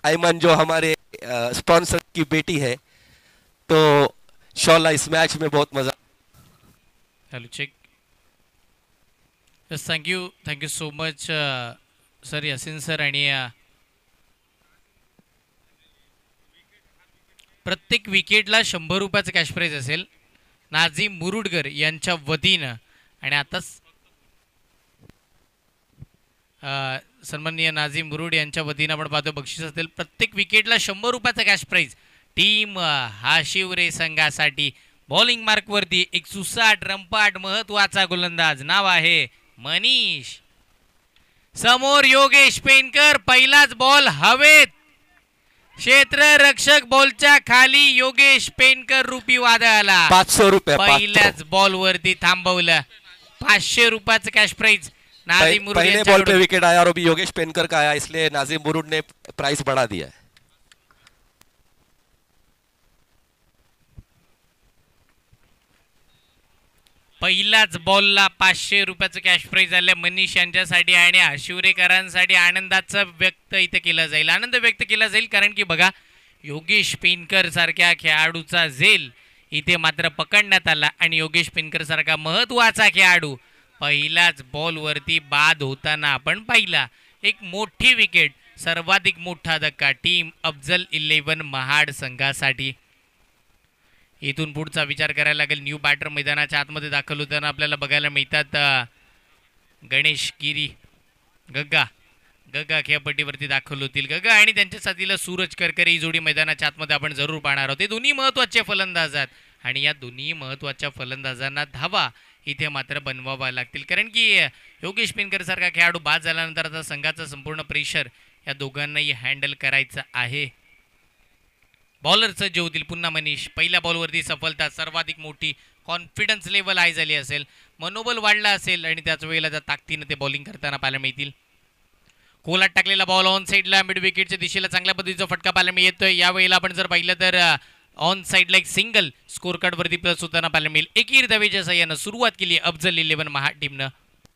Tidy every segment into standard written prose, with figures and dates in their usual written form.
आयमन जो हमारे स्पॉन्सर की बेटी है, तो इंशाल्लाह इस मैच में बहुत मजा। Hello check. Yes, thank you so much sir, Yasin sir. आणि प्रत्येक विकेटला 100 रुपयाचं कॅश प्राईज असेल नाझीम मुरुडकर यांच्या वतीनं. आणि आताच सन्माननीय नाझीम मुरुड यांच्या वतीनं आपण पाहतो बक्षीस असेल प्रत्येक विकेटला 100 रुपयाचा कॅश प्राईज टीम हाशिवरे संघासाठी. बॉलिंग मार्कवरती एक सुसाट रंपाट महत्वाचा गोलंदाज, नाव आहे मनीष. समोर योगेश पेनकर, पहिलाच बॉल हवेत, क्षेत्ररक्षक बॉलच्या खाली योगेश पेनकर रूपी वादळाला 500 रुपये पहिल्याच बॉल वरती थांबवलं. 500 रुपयाचं कॅश प्राईज नाजिम मुरुड पहले बॉल पे विकेट आया और अभी योगेश पेनकर का आया, इसलिए नाजिम मुरुड ने प्राइस बढ़ा दिया है. पहिल्याच बॉलला 500 रुपयाचं कॅश प्राईज आलं मनीष यांच्यासाठी. आणि आशिवरेकरांसाठी आनंदाचं व्यक्त इथे केलं जाईल, आनंद व्यक्त केला जाईल. कारण की बघा, योगेश पेनकर सारख्या खेळाडूचा झेल इथे मात्र पकडण्यात आला. आणि योगेश पेनकर सारखा महत्वाचा खेळाडू पहिल्याच बॉलवरती बाद होताना आपण पाहिला. एक मोठी विकेट, सर्वाधिक मोठा धक्का टीम अफजल 11 महाड संघासाठी. इथून पुढचा विचार करायला लागेल. न्यू बॅटर मैदानाच्या आतमध्ये दाखल होताना आपल्याला बघायला मिळतात गणेश गिरी, गग्गा खेळपट्टीवरती दाखल होतील. गग्गा आणि त्यांच्या साथीला सूरज करकरे ही जोडी मैदानाच्या आतमध्ये आपण जरूर पाहणार आहोत. हे दोन्ही महत्त्वाचे फलंदाज आहेत आणि या दोन्ही महत्त्वाच्या फलंदाजांना धावा इथे मात्र बनवावा लागतील. कारण की योगेश पेनकर सारखा खेळाडू बाद झाल्यानंतर आता संघाचा संपूर्ण प्रेशर या दोघांनाही हँडल करायचं आहे. बॉलर सज्ज होतील पुन्हा मनीष. पहिल्या बॉलवरती सफलता, सर्वाधिक मोठी कॉन्फिडन्स लेवल हाय झाली असेल, मनोबल वाढला असेल आणि त्याच वेळेला त्या ताकदीनं ते बॉलिंग करताना पाहायला मिळतील. कोलात टाकलेला बॉल ऑन साईडला मिड विकेटच्या दिशेला चांगल्या पद्धतीचा फटका पाहायला मिळतोय. यावेळेला आपण जर पाहिलं तर ऑन साईडला एक सिंगल स्कोर कार्ड वरती प्लस होताना पाहायला मिळेल. एकीर धावेच्या सहाय्यानं सुरुवात केली अफजल 11 महाड टीमनं.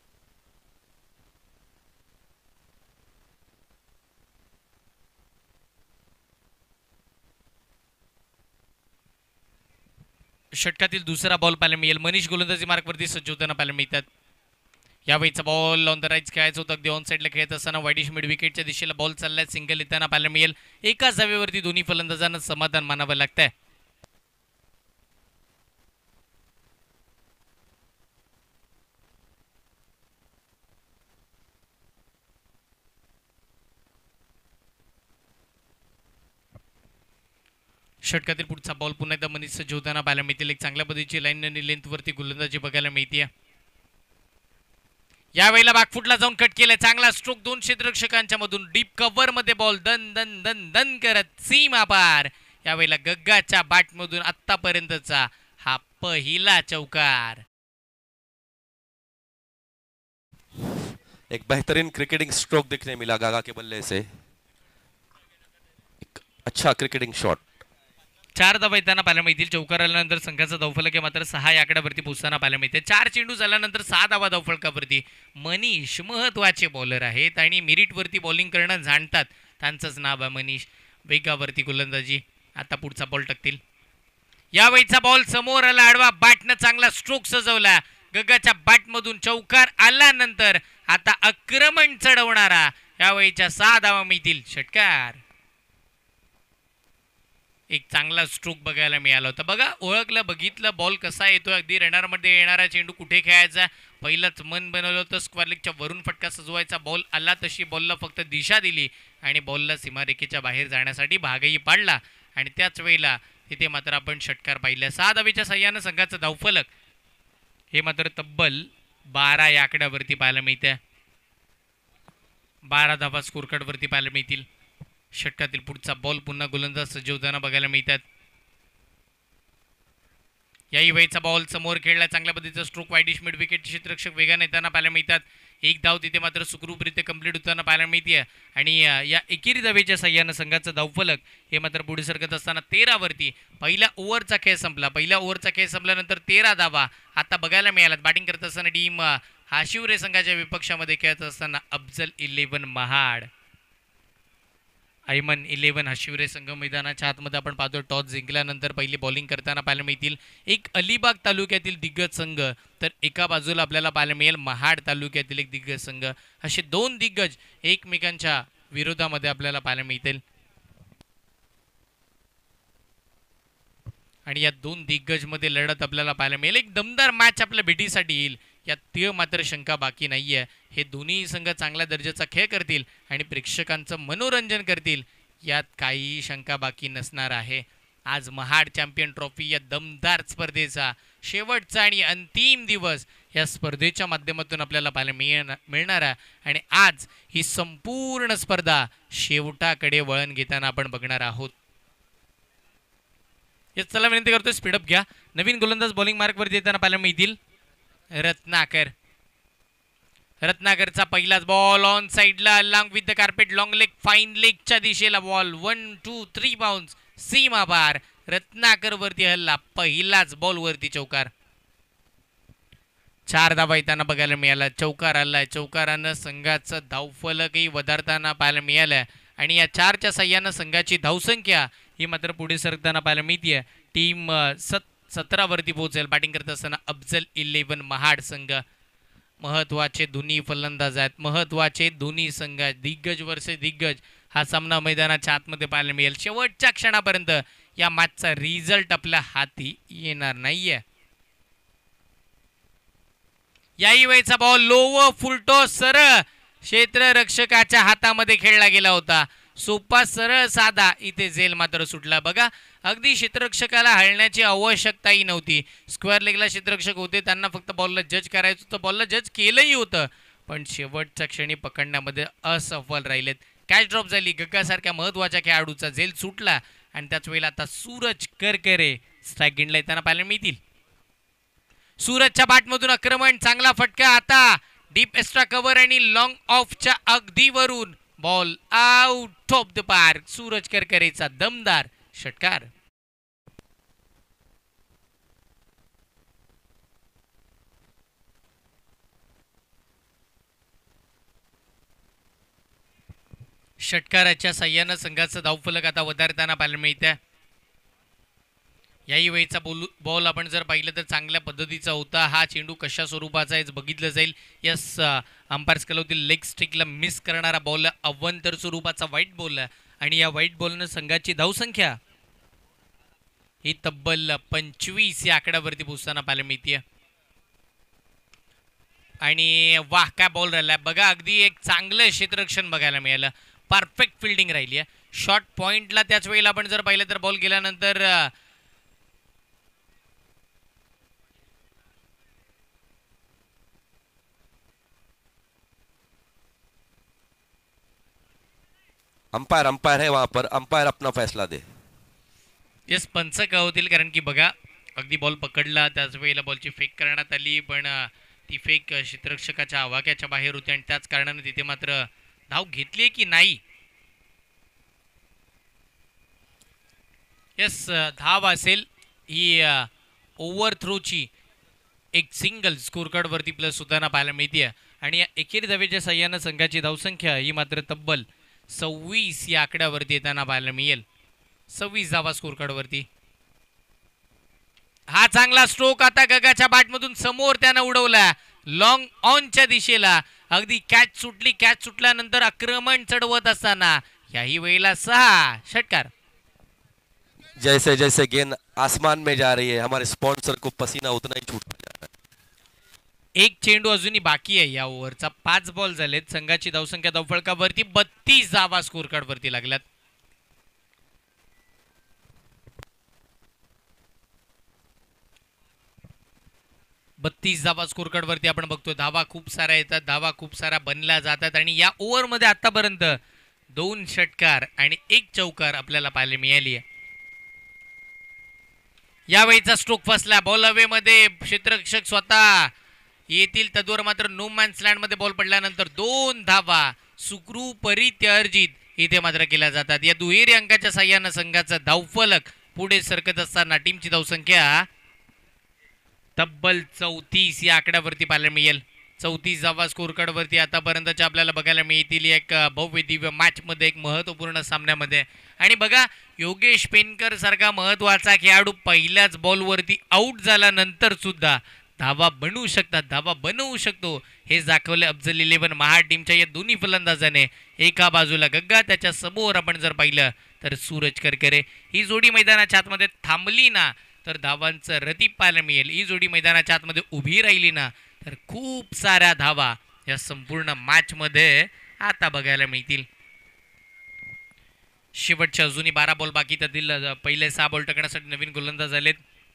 षटकातील दुसरा बॉल पाहायला मिळेल. मनीष गोलंदाजी मार्कवरती सज्ज होताना पाहायला मिळतात. यावेळीचा बॉल ऑन द राईट खेळायचं होतं, अगदी ऑन साईडला खेळत असताना वाईडिश मिड विकेटच्या दिशेला बॉल चाललाय, सिंगल येताना पाहायला मिळेल. एकाच धावेवरती दोन्ही फलंदाजांना समाधान मानावं लागतंय. षटकातील पुढचा बॉल पुन्हा एकदा मनीष सज्ज होताना पाहायला मिळतील. एक चांगल्या पद्धतीची लाईन आणि लेंथवरती गोलंदाजी बघायला मिळते. यावेळेला बॅकफुटला जाऊन कट केलाय, चांगला स्ट्रोक दोन क्षेत्ररक्षकांच्या मधून डीप कव्हर मध्ये बॉल दन दन दन दन करत सीमा पार. यावेळेला गग्गाच्या बॅटमधून आतापर्यंतचा हा पहिला चौकार. एक बेहतरीन क्रिकेटिंग स्ट्रोक देखने मिला गागा के बल्ले से, एक अच्छा क्रिकेटिंग शॉट. 4 धावा येताना पाहायला मिळतील. चौकार आल्यानंतर संघाचा धावफलक मात्र 6 या आकड्यावरती पोहोचताना पाहायला मिळते. 4 चेंडू झाल्यानंतर 6 धावा धावफलकावरती. मनीष महत्वाचे बॉलर आहेत आणि मिरिटवरती बॉलिंग करणं जाणतात, त्यांचंच नाव आहे मनीष. वेगावरती गोलंदाजी. आता पुढचा बॉल टाकतील. यावेळीचा बॉल समोर आला, आडवा बॅटनं चांगला स्ट्रोक सजवला. गग्गाच्या बॅटमधून चौकार आल्यानंतर आता आक्रमण चढवणारा यावेळीच्या 6 धावा मिळतील. षटकार. एक चांगला स्ट्रोक बघायला मिळाला होता. बघा, ओळखलं, बघितलं बॉल कसा येतोय. अगदी रनरमध्ये येणारा चेंडू कुठे खेळायचा पहिलंच मन बनवलं होतं. स्क्वेअर लेगच्या वरून फटका सजवायचा. बॉल आला तशी बॉलला फक्त दिशा दिली आणि बॉलला सीमारेखेच्या बाहेर जाण्यासाठी भागही पाडला. आणि त्याच वेळेला तिथे मात्र आपण षटकार पाहिला. 6 धावेच्या सहाय्यानं संघाचं धावफलक हे मात्र तब्बल 12 या आकड्यावरती पाहायला मिळते. 12 धावा स्कोर कार्डवरती पाहायला मिळतील. षटकातील पुढचा बॉल पुन्हा गोलंदाज सज्ज होताना बघायला मिळतात. याही वेळेचा बॉल समोर खेळला, चांगल्या पद्धतीचा स्ट्रोक वाईडिश मिड विकेट क्षेत्ररक्षक वेगाने येताना पाहायला मिळतात. एक धाव तिथे मात्र सुखरूपरित्या कंप्लीट होताना पाहायला मिळते. आणि या एकेरी धावेच्या सहाय्यानं संघाचं धावफलक हे मात्र पुढे सरकत असताना 13 वरती. पहिल्या ओव्हरचा खेळ संपला. पहिल्या ओव्हरचा खेळ संपल्यानंतर 13 धावा आता बघायला मिळाल्यात. बॅटिंग करत असताना टीम हाशिवरे संघाच्या विपक्षामध्ये खेळत असताना अफजल 11 महाड. ऐमन 11 हा शिवरे संघ मैदानाच्या आतमध्ये आपण पाहतो. टॉस जिंकल्यानंतर पहिली बॉलिंग करताना पाहायला मिळतील एक अलिबाग तालुक्यातील दिग्गज संघ, तर एका बाजूला आपल्याला पाहायला मिळेल महाड तालुक्यातील एक दिग्गज संघ. असे दोन दिग्गज एकमेकांच्या विरोधामध्ये आपल्याला पाहायला मिळतील आणि या दोन दिग्गज मध्ये लढत आपल्याला पाहायला मिळेल. एक दमदार मॅच आपल्या भेटीसाठी येईल यात ते मात्र शंका बाकी नाहीये. हे दोन्ही संघ चांगल्या दर्जाचा खेळ करतील आणि प्रेक्षकांचं मनोरंजन करतील यात काही शंका बाकी नसणार आहे. आज महाड चॅम्पियन ट्रॉफी या दमदार स्पर्धेचा शेवटचा आणि अंतिम दिवस या स्पर्धेच्या माध्यमातून आपल्याला पाहायला मिळणार आहे आणि आज ही संपूर्ण स्पर्धा शेवटाकडे वळण घेताना आपण बघणार आहोत. चला विनंती करतोय स्पीडअप घ्या. नवीन गोलंदाज बॉलिंग मार्कवरती येताना पाहायला मिळतील रत्नाकरचा पहिलाच बॉल ऑन साइडला long with the carpet long leg fine लेगच्या दिशेला बॉल 1 2 3 बाउन्स सीमा पार. रत्नाकर वरती हल्ला पहिलाच बॉल वरती चौकार. 4 धावा येताना बघायला मिळाला. चौकार आलाय. चौकारानं संघाचं धावफलकही वधारताना पाहायला मिळालंय आणि या 4च्या साह्यानं संघाची धावसंख्या ही मात्र पुढे सरकताना पाहायला मिळते. टीम 17 वरती पोहोचेल. बॅटिंग करत असताना अफजल 11 महाड संघ. महत्वाचे दोन्ही फलंदाज आहेत. महत्वाचे दोन्ही संघ आहेत. दिग्गज वर्सेस दिग्गज हा सामना मैदानाच्या आतमध्ये पाहायला मिळेल. शेवटच्या क्षणापर्यंत या मॅचचा रिझल्ट आपल्या हाती येणार नाहीये. याही वेळचा बॉल लोव फुलटो सरळ क्षेत्ररक्षकाच्या हातामध्ये खेळला गेला होता. सोपा सरळ साधा इथे झेल मात्र सुटला. बघा अगदी क्षेत्ररक्षकाला हलण्याची आवश्यकताही नव्हती. स्क्वेअर लेगला क्षेत्ररक्षक होते त्यांना फक्त बॉलला जज करायचं होतं. बॉलला जज केलंही होतं पण शेवटच्या क्षणी पकडण्यामध्ये असफल राहिलेत. कॅच ड्रॉप झाली. गग्गासारख्या महत्वाच्या खेळाडूचा झेल सुटला आणि त्याच वेळेला आता सूरज करकरे स्ट्राईक गिनला येताना पाहायला मिळतील. सूरजच्या बॅटमधून आक्रमण चांगला फटका. आता डीप एक्स्ट्रा कव्हर आणि लॉंग ऑफच्या अगदी वरून ball out of the park. Suraj करकरेचा दमदार षटकार. षटकाराच्या साह्यानं संघाचं धावफलक आता वधारताना पाहायला मिळतं. याही वेळचा बॉल आपण जर पाहिलं तर चांगल्या पद्धतीचा होता. हा चेंडू कशा स्वरूपाचा आहे बघितलं जाईल. यस अंपायर्स कलवतील लेग स्टिकला मिस करणारा बॉल अवंतर स्वरूपाचा व्हाईट बॉल आणि या व्हाईट बॉलनं संघाची धावसंख्या ही तब्बल 25 या आकड्यावरती पोहोचताना पाहायला मिळते. आणि वाह काय बॉल राहिला बघा. अगदी एक चांगलं क्षेत्ररक्षण बघायला मिळालं. परफेक्ट फिल्डिंग राहिली आहे. शॉर्ट पॉइंटला त्याच वेळेला आपण जर पाहिलं तर बॉल गेल्यानंतर अंपायर है वहां पर. अंपायर अपना फैसला दे. येस पंच का होतील कारण की बघा अगदी बॉल पकडला त्याच वेळेला बॉलची फेक करण्यात आली पण ती फेक क्षेत्ररक्षकाच्या आवाक्याच्या बाहेर होती आणि त्याच कारणाने तिथे मात्र धाव घेतली की नाही. येस धाव असेल ही ओव्हर थ्रोची एक सिंगल स्कोर कार्ड वरती प्लस सुद्धा पाहायला मिळते आणि या एकेरी धावेच्या साह्यानं संघाची धावसंख्या ही मात्र तब्बल 26 या आकड्यावरती येताना पाहायला मिळेल. 26 धावा स्कोर कार्ड वरती. हा चांगला स्ट्रोक आता गगाच्या बॅटमधून समोर त्यानं उडवला लॉंग ऑनच्या दिशेला. अगदी कॅच सुटली. कॅच सुटल्यानंतर आक्रमण चढवत असताना याही वेळेला 6 षटकार. जैसे जैसे गेंद आसमान में जा रही है हमारे स्पॉन्सर को पसीना उतना ही छूटता जा रहा है. एक चेंडू अजूनही बाकी आहे या ओव्हरचा. 5 बॉल झालेत. संघाची धावसंख्या धावफलकावरती 32 धावा स्कोर कार्ड वरती लागल्यात. बत्तीस धावा स्कोर कार्ड वरती आपण बघतोय. धावा खूप साऱ्या येतात. धावा खूप साऱ्या बनल्या जातात आणि या ओव्हर मध्ये आतापर्यंत 2 षटकार आणि 1 चौकार आपल्याला पाहायला मिळाली आहे. यावेळीचा स्ट्रोक फसला. बॉल हवे मध्ये क्षेत्ररक्षक स्वतः येतील तद्वर मात्र नो मॅन्स लँड मध्ये बॉल पडल्यानंतर 2 धावा सुखरूपरित्या अर्जित इथे मात्र केल्या जातात. या दुहेरी अंकाच्या साह्यानं संघाचा धावफलक पुढे सरकत असताना टीमची धावसंख्या तब्बल 34 या आकड्यावरती पाहायला मिळेल. 34 धावा स्कोर कार्ड वरती आतापर्यंतच्या आपल्याला बघायला मिळतील एक भव्य दिव्य मॅच मध्ये, एक महत्वपूर्ण सामन्यामध्ये. आणि बघा, योगेश पेनकर सारखा महत्वाचा खेळाडू पहिल्याच बॉलवरती आउट झाल्यानंतर सुद्धा धावा बनवू शकतो हे दाखवले अफजल 11 महाड टीमच्या या दोन्ही फलंदाजाने. एका बाजूला गग्गा, त्याच्या समोर आपण जर पाहिलं तर सूरज करकरे. ही जोडी मैदानाच्या आतमध्ये थांबली ना तर धावांचं रतीप पाहायला मिळेल. ही जोडी मैदानाच्या आतमध्ये उभी राहिली ना तर खूप साऱ्या धावा या संपूर्ण मॅच मध्ये आता बघायला मिळतील. शेवटच्या अजूनही 12 बॉल बाकी, त्यातील पहिले 6 बॉल टाकण्यासाठी नवीन गोलंदाज झालेत.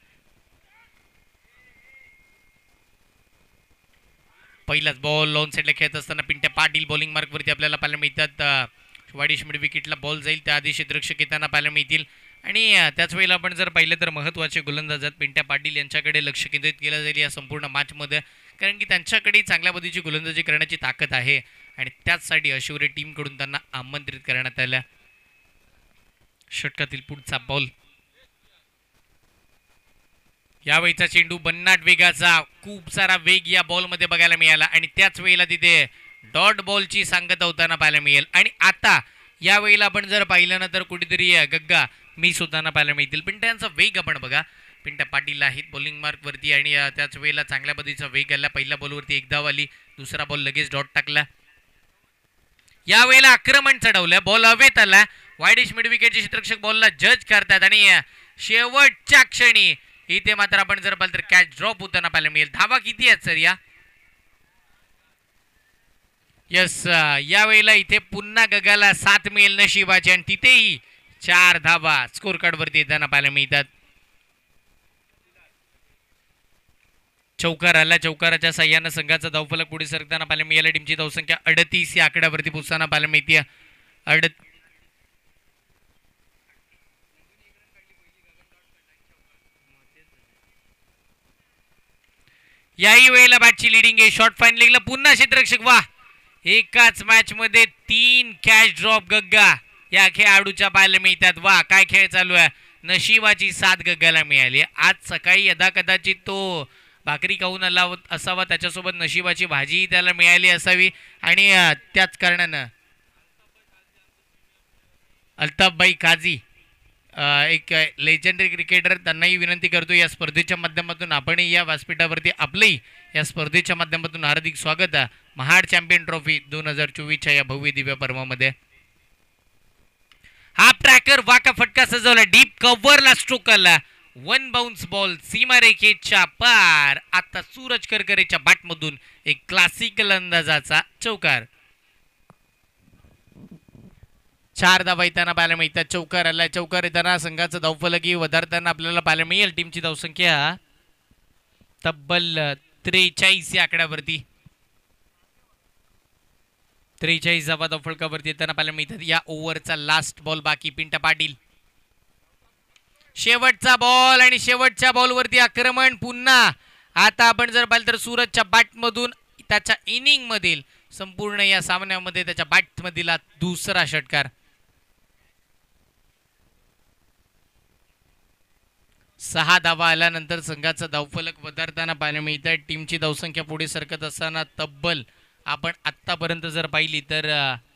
पहिलाच बॉल लॉन साईडला खेळत असताना पिंट्या पाटील बॉलिंग मार्क वरती आपल्याला पाहायला मिळतात. वाडीश मिड विकेटला बॉल जाईल त्याआधी क्षेत्ररक्षक येताना पाहायला मिळतील. आणि त्याच वेळेला आपण जर पाहिलं तर महत्त्वाचे गोलंदाज आहेत पिंट्या पाटील, यांच्याकडे लक्ष केंद्रित केलं जाईल या संपूर्ण मॅचमध्ये, कारण की त्यांच्याकडे चांगल्या पद्धतीची गोलंदाजी करण्याची ताकद आहे आणि त्याचसाठी अशिवरे टीमकडून त्यांना आमंत्रित करण्यात आलं. षटकातील पुढचा बॉल, यावेळीचा चेंडू बन्नाट वेगाचा, खूप सारा वेग या बॉलमध्ये बघायला मिळाला आणि त्याच वेळेला तिथे डॉट बॉलची सांगता होताना पाहायला मिळेल. आणि आता यावेळेला आपण जर पाहिलं ना तर कुठेतरी गग्गा मिस होताना पाहायला मिळतील. पिंट्यांचा वेग आपण बघा, पिंट्या पाटील आहेत बॉलिंग मार्क वरती आणि त्याच वेळेला चांगल्या पद्धतीचा वेग आला. पहिल्या बॉलवरती एक धाव आली, दुसरा बॉल लगेच डॉट टाकला. यावेळेला आक्रमण चढवलं, बॉल हवेत आला. वाईडिश मिड विकेटचे क्षेत्ररक्षक बॉलला जज करतात आणि शेवटच्या क्षणी इथे मात्र आपण जर पाहिलं तर कॅच ड्रॉप होताना पाहायला मिळेल. धावा किती आहेत सर या? यस, यावेळेला इथे पुन्हा गगाला 7 मिळेल नशिबाचे आणि तिथेही 4 धावा स्कोर कार्ड वरती येताना पाहायला मिळतात. चौकार आला, चौकाराच्या साह्यानं संघाचा धावफलक पुढे सरकताना पाहायला मिळाला. टीमची धावसंख्या 38 या आकड्यावरती पोहोचताना पाहायला मिळते. याही वेळेला बॅटची लिडिंग आहे. शॉर्ट फायनलिंगला पुन्हा क्षेत्ररक्षक. वा, एकाच मॅच मध्ये 3 कॅच ड्रॉप गग्गा या खेळाडूच्या पाहायला मिळतात. वा, काय खेळ चालू आहे. नशिबाची साथ गग्गाला मिळाली. आज सकाळी यदा कदाचित तो भाकरी खाऊन आला असावा, त्याच्यासोबत नशिबाची भाजी त्याला मिळाली असावी आणि त्याच कारणानं अल्ताफभाई काझी एक लेजेंडरी क्रिकेटर, त्यांनाही विनंती करतो या स्पर्धेच्या माध्यमातून आपणही या व्यासपीठावरती आपलंही या स्पर्धेच्या माध्यमातून हार्दिक स्वागत आहे महाड चॅम्पियन ट्रॉफी 2024च्या या भव्य दिव्य पर्वामध्ये. हाफ ट्रॅकर वाका फटका सजवला, डीप कव्हरला स्ट्रोक आला, 1 बाउन्स बॉल सीमारेखेच्या पार. आता सूरज करकरेच्या बॅटमधून एक क्लासिकल अंदाजाचा चौकार. 4 धावा येताना पाहायला मिळतात. चौकार आला, चौकार येताना संघाचं धावफलकही वधारताना आपल्याला पाहायला मिळेल. टीमची धावसंख्या तब्बल 43 या आकड्यावरती, 43 धावा धावफलकावरती येताना पाहायला मिळतात. या ओव्हरचा लास्ट बॉल बाकी. पिंट्या पाटील, शेवटचा बॉल आणि शेवटच्या बॉलवरती आक्रमण पुन्हा. आता आपण जर पाहिलं तर सूरजच्या बॅटमधून त्याच्या इनिंग मधील संपूर्ण या सामन्यामध्ये त्याच्या बॅटमधील दुसरा षटकार. 6 धावा आल्यानंतर संघाचा धावफलक वधारताना पाहायला मिळतात. टीमची धावसंख्या पुढे सरकत असताना तब्बल आपण आतापर्यंत जर पाहिली तर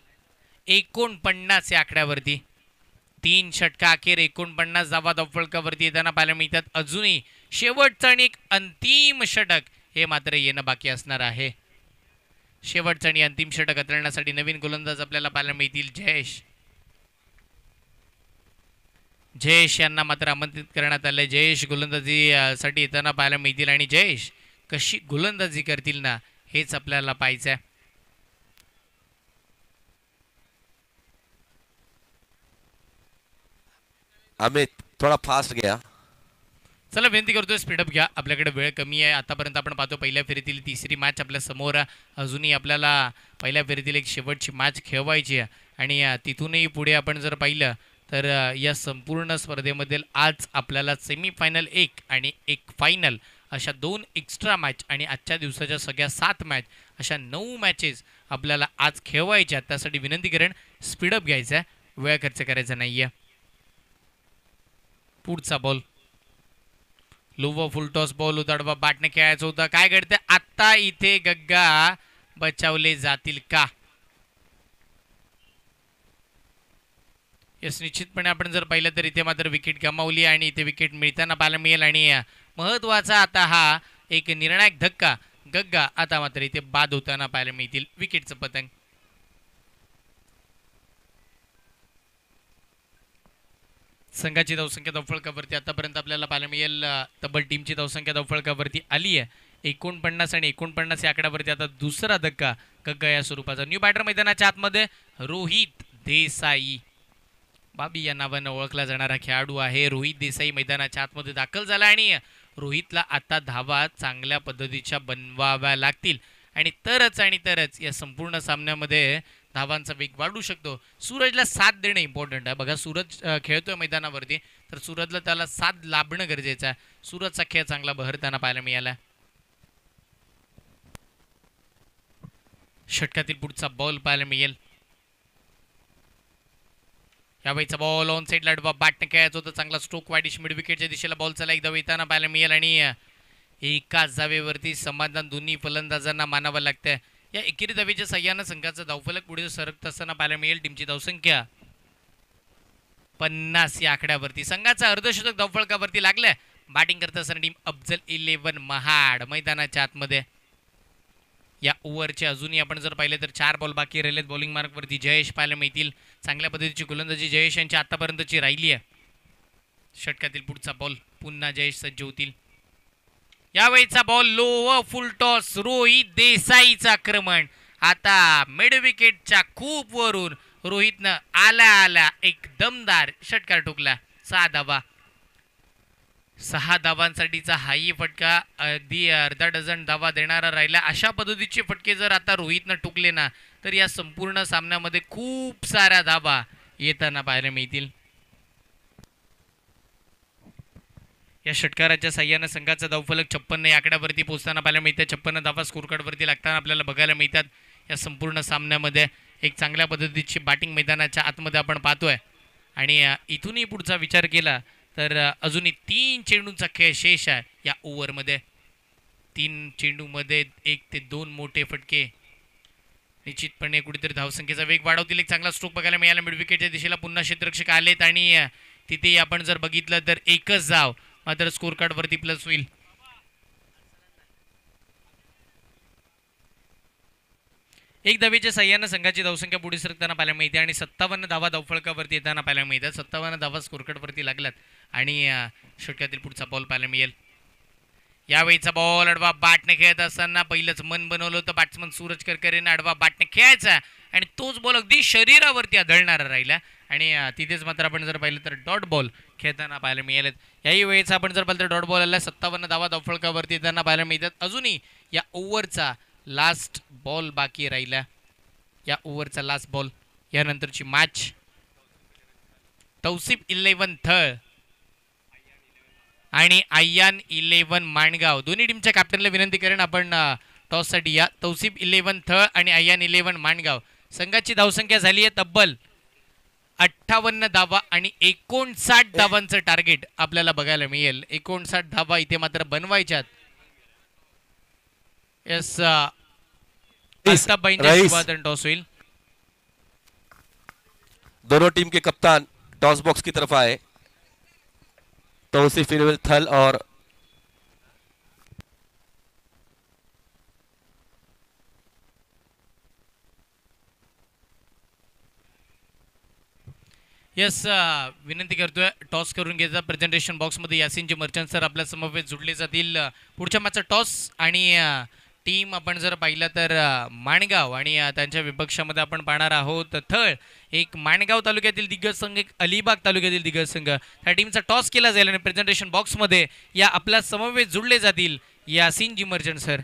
49 या आकड्यावरती. 3 षटका अखेर 49 धावा धावफलकावरती येताना पाहायला मिळतात. अजूनही शेवटचं आणि एक अंतिम षटक हे मात्र येणं बाकी असणार आहे. शेवटचं आणि अंतिम षटक हाताळण्यासाठी नवीन गोलंदाज आपल्याला पाहायला मिळतील. जयेश यांना मात्र आमंत्रित करण्यात आले. जयेश गोलंदाजी साठी येताना पाहायला मिळतील आणि जयेश कशी गोलंदाजी करतील ना हेच आपल्याला पाहायचं आहे. अमित थोडा फास्ट गया. चला विनंती करतोय स्पीडअप घ्या, आपल्याकडे वेळ कमी आहे. आतापर्यंत आपण पाहतो पहिल्या फेरीतील तिसरी मॅच आपल्या समोर. अजूनही आपल्याला पहिल्या फेरीतील एक शेवटची मॅच खेळवायची आहे आणि तिथूनही पुढे आपण जर पाहिलं तर या संपूर्ण स्पर्धेमध्ये आज आपल्याला सेमीफायनल 1 आणि एक फायनल अशा 2 एक्स्ट्रा मॅच आणि आजच्या दिवसाच्या सगळ्या 7 मॅच अशा 9 मॅचेस आपल्याला आज खेळवायच्या. त्यासाठी विनंती करेन स्पीडअप घ्यायचा आहे, वेळ खर्च करायचा नाहीये. पुढचा ball low full toss ball होता आडवा बॅटने खेळायचं होतं. काय घडतं आता इथे गग्गा बचावले जातील का? यस, निश्चितपणे आपण जर पाहिलं तर इथे मात्र विकेट गमावली आणि इथे विकेट मिळताना पाहायला मिळेल. आणि महत्वाचा आता हा एक निर्णायक धक्का, गग्गा आता मात्र इथे बाद होताना पाहायला मिळतील. विकेटचं पतंग. संघाची धावसंख्या धावफलकावरती आतापर्यंत आपल्याला पाहायला मिळेल. तब्बल टीमची धावसंख्या धावफलकावरती आली आहे 49 आणि 49 या आकड्यावरती. आता दुसरा धक्का गग्गा या स्वरूपाचा. न्यू बॅटर मैदानाच्या आतमध्ये रोहित देसाई, बाबी या नावानं ओळखला जाणारा खेळाडू आहे. रोहित देसाई मैदानाच्या आतमध्ये दाखल झाला आणि रोहितला आता धावा चांगल्या पद्धतीच्या बनवाव्या लागतील आणि तरच या संपूर्ण सामन्यामध्ये धावांचा वेग वाढू शकतो. सूरजला साथ देणं इम्पॉर्टंट आहे. बघा, सूरज खेळतोय मैदानावरती, तर सूरजला त्याला साथ लाभणं गरजेचं आहे. सूरजचा खेळ चांगला बहरताना पाहायला मिळाला. षटकातील पुढचा बॉल पाहायला मिळेल. यावेळीचा बॉल ऑन साईड लाडवा बॅटने खेळायचं होतं. चांगला स्ट्रोक वाईडिश मिड विकेटच्या दिशेला बॉल चला एकदा येताना पाहायला मिळेल आणि एकाच जावेवरती समाधान दोन्ही फलंदाजांना मानावं लागतंय. या एकेरी धावेच्या सहाय्यानं संघाचा धावफलक पुढे सरकत असताना पाहायला मिळेल. टीमची धावसंख्या 50 या आकड्यावरती. संघाचा अर्धशतक धावफलकावरती लागलंय. बॅटिंग करत असताना टीम अफजल 11 महाड मैदानाच्या आतमध्ये. या ओव्हरचे अजूनही आपण जर पाहिलं तर 4 बॉल बाकी राहिलेत. बॉलिंग मार्कवरती जयेश पाहायला मिळतील. चांगल्या पद्धतीची गोलंदाजी जयेश यांची आतापर्यंतची राहिली आहे. षटकातील पुढचा बॉल पुन्हा जयेश सज्ज होतील. यावेळीचा बॉल लो व फुल टॉस रोहित देसाईचं आक्रमण. आता मिड विकेटच्या खूप वरून रोहितनं आला एक दमदार षटकार ठोकला. 6 धावा. 6 धावांसाठीचा हाही फटका अगदी अर्धा डझन धावा देणारा राहिला. अशा पद्धतीचे फटके जर आता रोहितनं ठोकले ना तर या संपूर्ण सामन्यामध्ये खूप साऱ्या धावा येताना पाहायला मिळतील. या षटकाराच्या साह्यानं संघाचा धावफलक 56 या आकड्यावरती पोहोचताना पाहायला मिळतं. 56 धावा स्कोर कार्डवरती लागताना आपल्याला बघायला मिळतात. या संपूर्ण सामन्यामध्ये एक चांगल्या पद्धतीची बॅटिंग मैदानाच्या आतमध्ये आपण पाहतोय आणि इथूनही पुढचा विचार केला तर अजूनही 3 चेंडूंचा खेळ शेष आहे या ओव्हरमध्ये. 3 चेंडूमध्ये 1 ते 2 मोठे फटके निश्चितपणे कुठेतरी धावसंख्येचा वेग वाढवतील. एक चांगला स्ट्रोक बघायला मिळाला. मिड विकेटच्या दिशेला पुन्हा क्षेत्ररक्षक आलेत आणि तिथे आपण जर बघितलं तर एकच धाव मात्र स्कोर कार्डवरती प्लस होईल. एक धावेच्या साह्यानं संघाची धावसंख्या पुढे सरकताना पाहायला मिळते आणि 57 धावा धावफलकावरती येताना पाहायला मिळतात. 57 धावा स्कोर कार्डवरती लागल्यात आणि षटकातील पुढचा बॉल पाहायला मिळेल. यावेळीचा बॉल आडवा बॅटने खेळत असताना पहिलंच मन बनवलं होतं बॅट्समन सूरज करकरेने. आडवा बॅटने खेळायचा आणि तोच बॉल अगदी शरीरावरती आदळणारा राहिला आणि तिथेच मात्र आपण जर पाहिलं तर डॉट बॉल खेळताना पाहायला मिळालेत. याही वेळेचा आपण जर पाहिलं तर डॉट बॉल आला. 57 धावा धावफलकावरती येताना पाहायला मिळतात. अजूनही या ओव्हरचा लास्ट बॉल बाकी राहिला. या ओव्हरचा लास्ट बॉल. यानंतरची मॅच तौसिफ 11 थळ आणि अय्यान 11 माणगाव. दोन्ही टीमच्या कॅप्टनला विनंती करेन आपण टॉससाठी या. तौसिफ 11 थळ आणि अय्यान 11 माणगाव. संघाची धावसंख्या झाली आहे तब्बल 58 धावा आणि 59 धावांचं टार्गेट आपल्याला बघायला मिळेल. 59 धावा इथे मात्र बनवायच्यात. यस, टॉस होईल. दोनों टीम के कप्तान टॉस बॉक्स की तरफ आए. तौसीफ थल और यस, विनंती करतोय टॉस करून घ्यायचा. प्रेझेंटेशन बॉक्समध्ये यासिनजी मर्चंट सर आपल्या समवेत जुडले जातील. पुढच्या मॅचचा टॉस आणि टीम आपण जर पाहिलं तर माणगाव आणि त्यांच्या विपक्षामध्ये आपण पाहणार आहोत थळ. एक माणगाव तालुक्यातील दिग्गज संघ, एक अलिबाग तालुक्यातील दिग्गज संघ. त्या टीमचा टॉस केला जाईल आणि प्रेझेंटेशन बॉक्समध्ये या आपल्या समवेत जुडले जातील यासिनजी मर्चंट सर.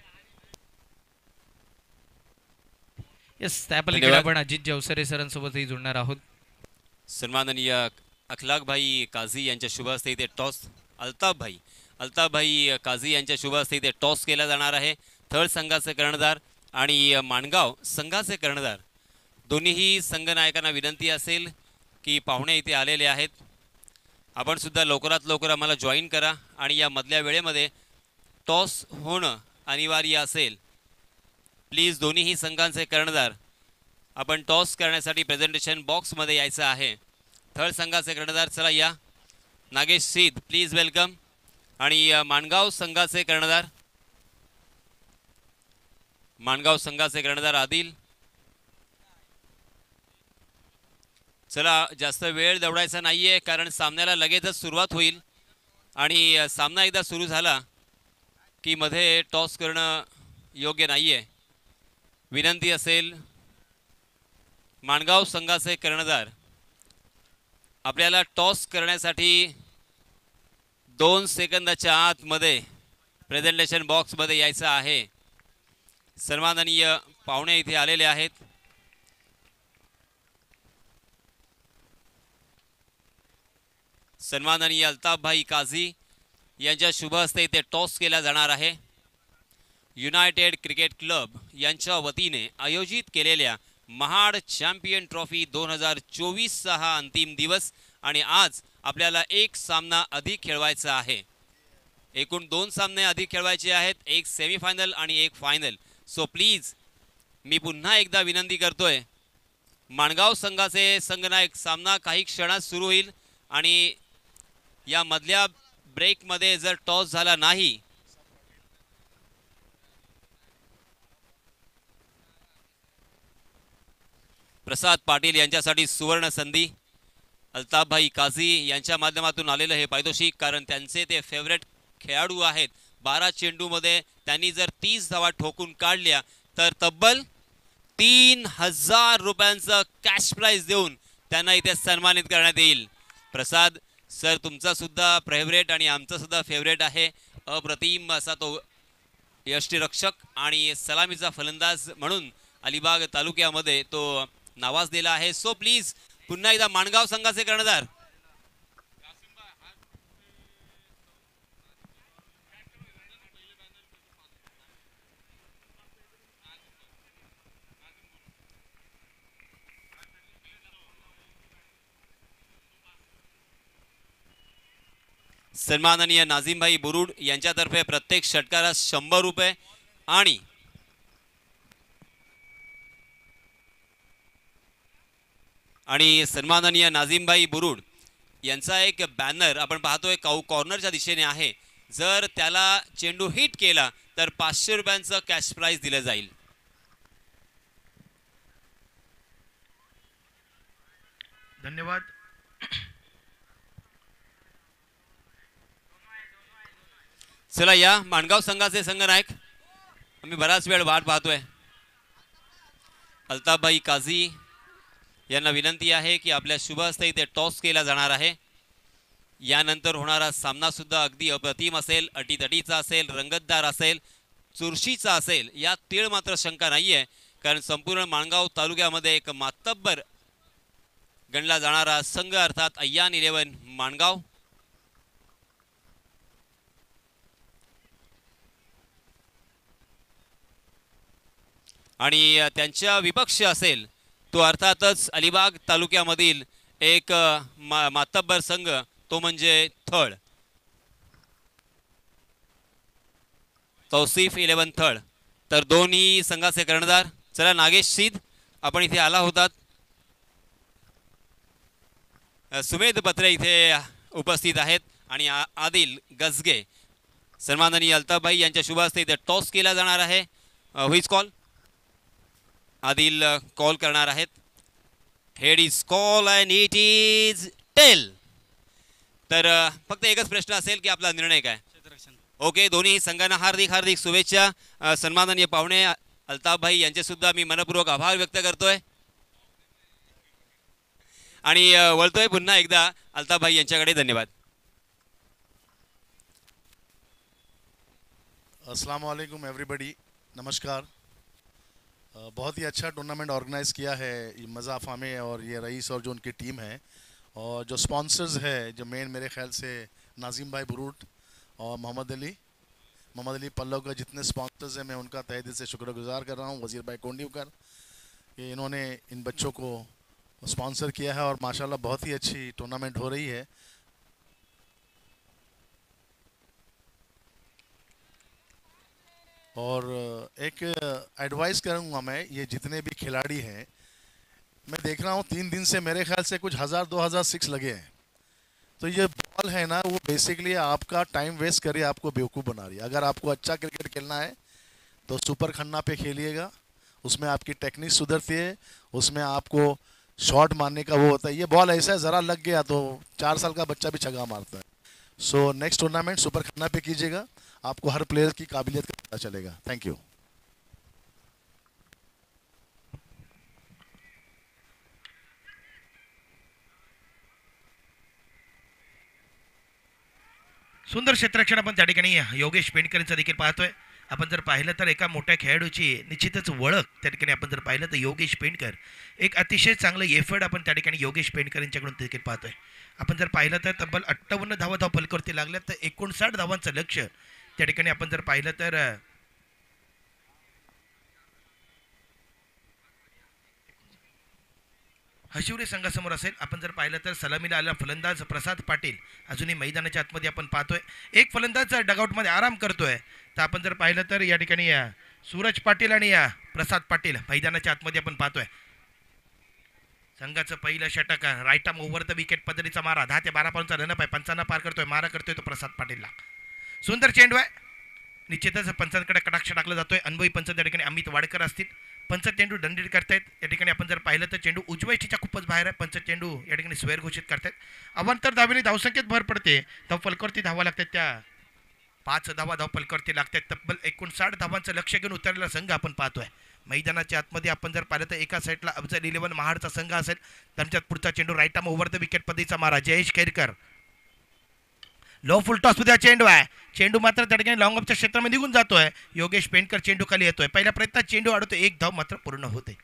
यस, त्यापलीकडे आपण अजित जवसरे सरांसोबतही जुळणार आहोत. सन्माननीय अखलाक भाई काझी यांच्या शुभ हस्ते इथे टॉस अल्ताफ भाई काझी यांच्या शुभ हस्ते इथे टॉस केला जाणार आहे. थळ संघाचे कर्णधार आणि माणगाव संघाचे कर्णधार दोन्हीही संघ नायकांना विनंती असेल की पाहुणे इथे आलेले आहेत आपण सुद्धा लवकरात लवकर आम्हाला जॉईन करा आणि या मधल्या वेळेमध्ये टॉस होणं अनिवार्य असेल. प्लीज दोन्हीही संघांचे कर्णधार आपण टॉस करण्यासाठी प्रेझेंटेशन बॉक्समध्ये यायचं आहे. थर्ड संघाचे कर्णधार चला या. नागेश सीद प्लीज वेलकम. आणि माणगाव संघाचे कर्णधार आदिल. चला जास्त वेळ दवडायचा नाहीये कारण सामन्याला लगेचच सुरुवात होईल आणि सामना एकदा सुरू झाला की मध्ये टॉस करणं योग्य नाहीये. विनंती असेल माणगाव संघाचे कर्णधार आपल्याला टॉस करण्यासाठी 2 सेकंदाच्या आतमध्ये प्रेझेंटेशन बॉक्समध्ये यायचं आहे. सन्माननीय पाहुणे इथे आलेले आहेत. सन्माननीय अल्ताफ भाई काझी यांच्या शुभ हस्ते इथे टॉस केला जाणार आहे. युनायटेड क्रिकेट क्लब यांच्या वतीने आयोजित केलेल्या महाड चॅम्पियन ट्रॉफी 2024चा हा अंतिम दिवस आणि आज आपल्याला एक सामना अधिक खेळवायचा आहे. एकूण 2 सामने अधिक खेळवायचे आहेत, एक सेमीफायनल आणि एक फायनल. सो प्लीज मी पुन्हा एकदा विनंती करतोय माणगाव संघाचे संघनायक सामना काही क्षणात सुरू होईल आणि या मधल्या ब्रेकमध्ये जर टॉस झाला नाही प्रसाद पाटील यांच्यासाठी सुवर्ण संधी. अल्ताफ भाई काझी यांच्या माध्यमातून आलेलं हे पारितोषिक कारण त्यांचे ते फेवरेट खेळाडू आहेत. 12 चेंडूमध्ये त्यांनी जर 30 धावा ठोकून काढल्या तर तब्बल 3000 रुपयांचं कॅश प्राइज देऊन त्यांना इथे सन्मानित करण्यात येईल. प्रसाद सर तुमचा सुद्धा फेवरेट आणि आमचा सुद्धा फेवरेट आहे. अप्रतिम असा तो यष्टीरक्षक आणि सलामीचा फलंदाज म्हणून अलिबाग तालुक्यामध्ये तो नावाजलेला आहे. सो प्लीज पुन्हा एकदा माणगाव संघाचे कर्णधार सन्माननीय नाझीमभाई बुरुड यांच्यातर्फे प्रत्येक षटकारास 100 रुपये आणि सन्माननीय नाझीमभाई बुरुड यांचा एक बॅनर आपण पाहतोय कॉर्नरच्या दिशेने आहे. जर त्याला चेंडू हिट केला तर 500 रुपयांचं कॅश प्राइज दिलं जाईल. धन्यवाद. चला या माणगाव संघाचे संघनायक आम्ही बराच वेळ वाट पाहतोय. अल्ताफ भाई काझी यांना विनंती आहे की आपल्या शुभ हस्ते इथे टॉस केला जाणार आहे. यानंतर होणारा सामना सुद्धा अगदी अप्रतिम असेल, अटीतटीचा असेल, रंगतदार असेल, चुरशीचा असेल यात तीळ मात्र शंका नाहीये कारण संपूर्ण माणगाव तालुक्यामध्ये एक मातब्बर गणला जाणारा संघ अर्थात अय्यान 11 माणगाव आणि त्यांच्या विपक्ष असेल तो अर्थातच अलिबाग तालुक्यामधील एक मातब्बर संघ तो म्हणजे थळ तौसिफ 11 थळ. तर दोन्ही संघाचे कर्णधार चला नागेश सीद आपण इथे आला होतात. सुमेध पत्रे इथे उपस्थित आहेत आणि आदिल गजगे सन्माननीय अल्ताफ भाई यांच्या शुभ हस्ते इथे टॉस केला जाणार आहे. व्हिच कॉल आदिल कॉल करणार आहेत. Head is call and it is tail. तर फक्त एकच प्रश्न असेल की आपला निर्णय काय. ओके दोन्ही संघांना हार्दिक हार्दिक शुभेच्छा. सन्माननीय पाहुणे अल्ताफ भाई यांचे सुद्धा मी मनपूर्वक आभार व्यक्त करतोय आणि वळतोय पुन्हा एकदा अल्ताफ भाई यांच्याकडे. धन्यवाद. अस्सलाम वालेकुम एवरीबॉडी, नमस्कार. बहुत ही अच्छा टूर्नामेंट ऑर्गेनाइज किया है मज़ा फामे और ये रईस और जो उनकी टीम है और जो स्पॉन्सर्स है जो मेन मेरे ख्याल से नाजिम भाई बुरूट और मोहम्मद अली पल्लव का जितने स्पॉन्सर्स हैं मैं उनका तहे दिल से शुक्रगुजार कर रहा हूँ. वज़ीर भाई कोंडीवकर कि इन्होंने इन बच्चों को स्पॉन्सर किया है और माशाल्लाह बहुत ही अच्छी टूर्नामेंट हो रही है. और एक एडवाइस करूँगा मैं, ये जितने भी खिलाड़ी हैं, मैं देख रहा हूँ 3 दिन से मेरे ख्याल से कुछ 1000-2000 सिक्स लगे हैं। तो ये बॉल है ना, वो बेसिकली आपका टाइम वेस्ट कर रही है, आपको बेवकूफ़ बना रही है। अगर आपको अच्छा क्रिकेट खेलना है तो सुपर खन्ना पे खेलिएगा, उसमें आपकी टेक्निक सुधरती है, उसमें आपको शॉट मारने का वो होता है। ये बॉल ऐसा है, ज़रा लग गया तो 4 साल का बच्चा भी छक्का मारता है। So next tournament super Khanna पे कीजिएगा, आपको हर प्लेयर की काबिलियत का पता चलेगा। Thank you. सुंदर क्षेत्ररक्षण आपण त्या ठिकाणी योगेश पेंडकरांचं देखील पाहतोय। आपण जर पाहिलं तर एका मोठ्या खेळाडूची निश्चितच ओळख त्या ठिकाणी आपण जर पाहिलं तर योगेश पेंडकर एक अतिशय चांगलं एफर्ट आपण त्या ठिकाणी योगेश पेंडकर यांच्याकडून देखील पाहतोय। आपण जर पाहिलं तर तब्बल 58 धावा फलकावरती लागल्या, तर 59 धावांचं लक्ष त्या ठिकाणी आपण जर पाहिलं तर हशिवरे संघासमोर असेल। आपण जर पाहिलं तर सलामीला आलेला फलंदाज प्रसाद पाटील अजूनही मैदानाच्या आतमध्ये आपण पाहतोय। एक फलंदाज डगआउटमध्ये आराम करतोय। तर आपण जर पाहिलं तर या ठिकाणी सूरज पाटील आणि प्रसाद पाटील मैदानाच्या आतमध्ये आपण पाहतोय। संघाचं पहिलं षटक right arm over the wicket पद्धतीचा मारा, 10 ते 12 पॉईंटचा रनअप आहे। 55 पार करतोय, मारा करतोय तो प्रसाद पाटीलला। सुंदर चेंडू आहे, निश्चितच पंचांकडे कटाक्ष टाकला जातोय। अनुभवी पंच त्या ठिकाणी अमित वाडकर असतील। पंच चेंडू दंडित करतायत। या ठिकाणी आपण जर पाहिलं तर चेंडू उजव्या इष्टीच्या खूपच बाहेर आहे। पंच चेंडू या ठिकाणी स्वेअर घोषित करतायत। अवांतर धावेने धावसंख्येत भर पडते, धाव फलकावरती धावा लागतात, त्या 5 धावा धाव फलकावरती लागतात। तब्बल 59 धावांचं लक्ष घेऊन उतरलेला संघ आपण पाहतोय। मैदानाच्या आतमध्ये आपण जर पाहिलं तर एका साईडला अफजल 11 महाडचा संघ असेल, त्यांच्यात पुढचा चेंडू right arm over the wicket पद्धतीचा मारा, Jayesh Khairkar. Low full toss मध्ये चेंडू आहे, चेंडू मात्र त्या ठिकाणी लॉंग ऑफच्या क्षेत्रामध्ये निघून जातोय। योगेश पेंडकर चेंडू खाली येतोय, पहिल्या प्रयत्नात चेंडू अडवतो, 1 धाव मात्र पूर्ण होते।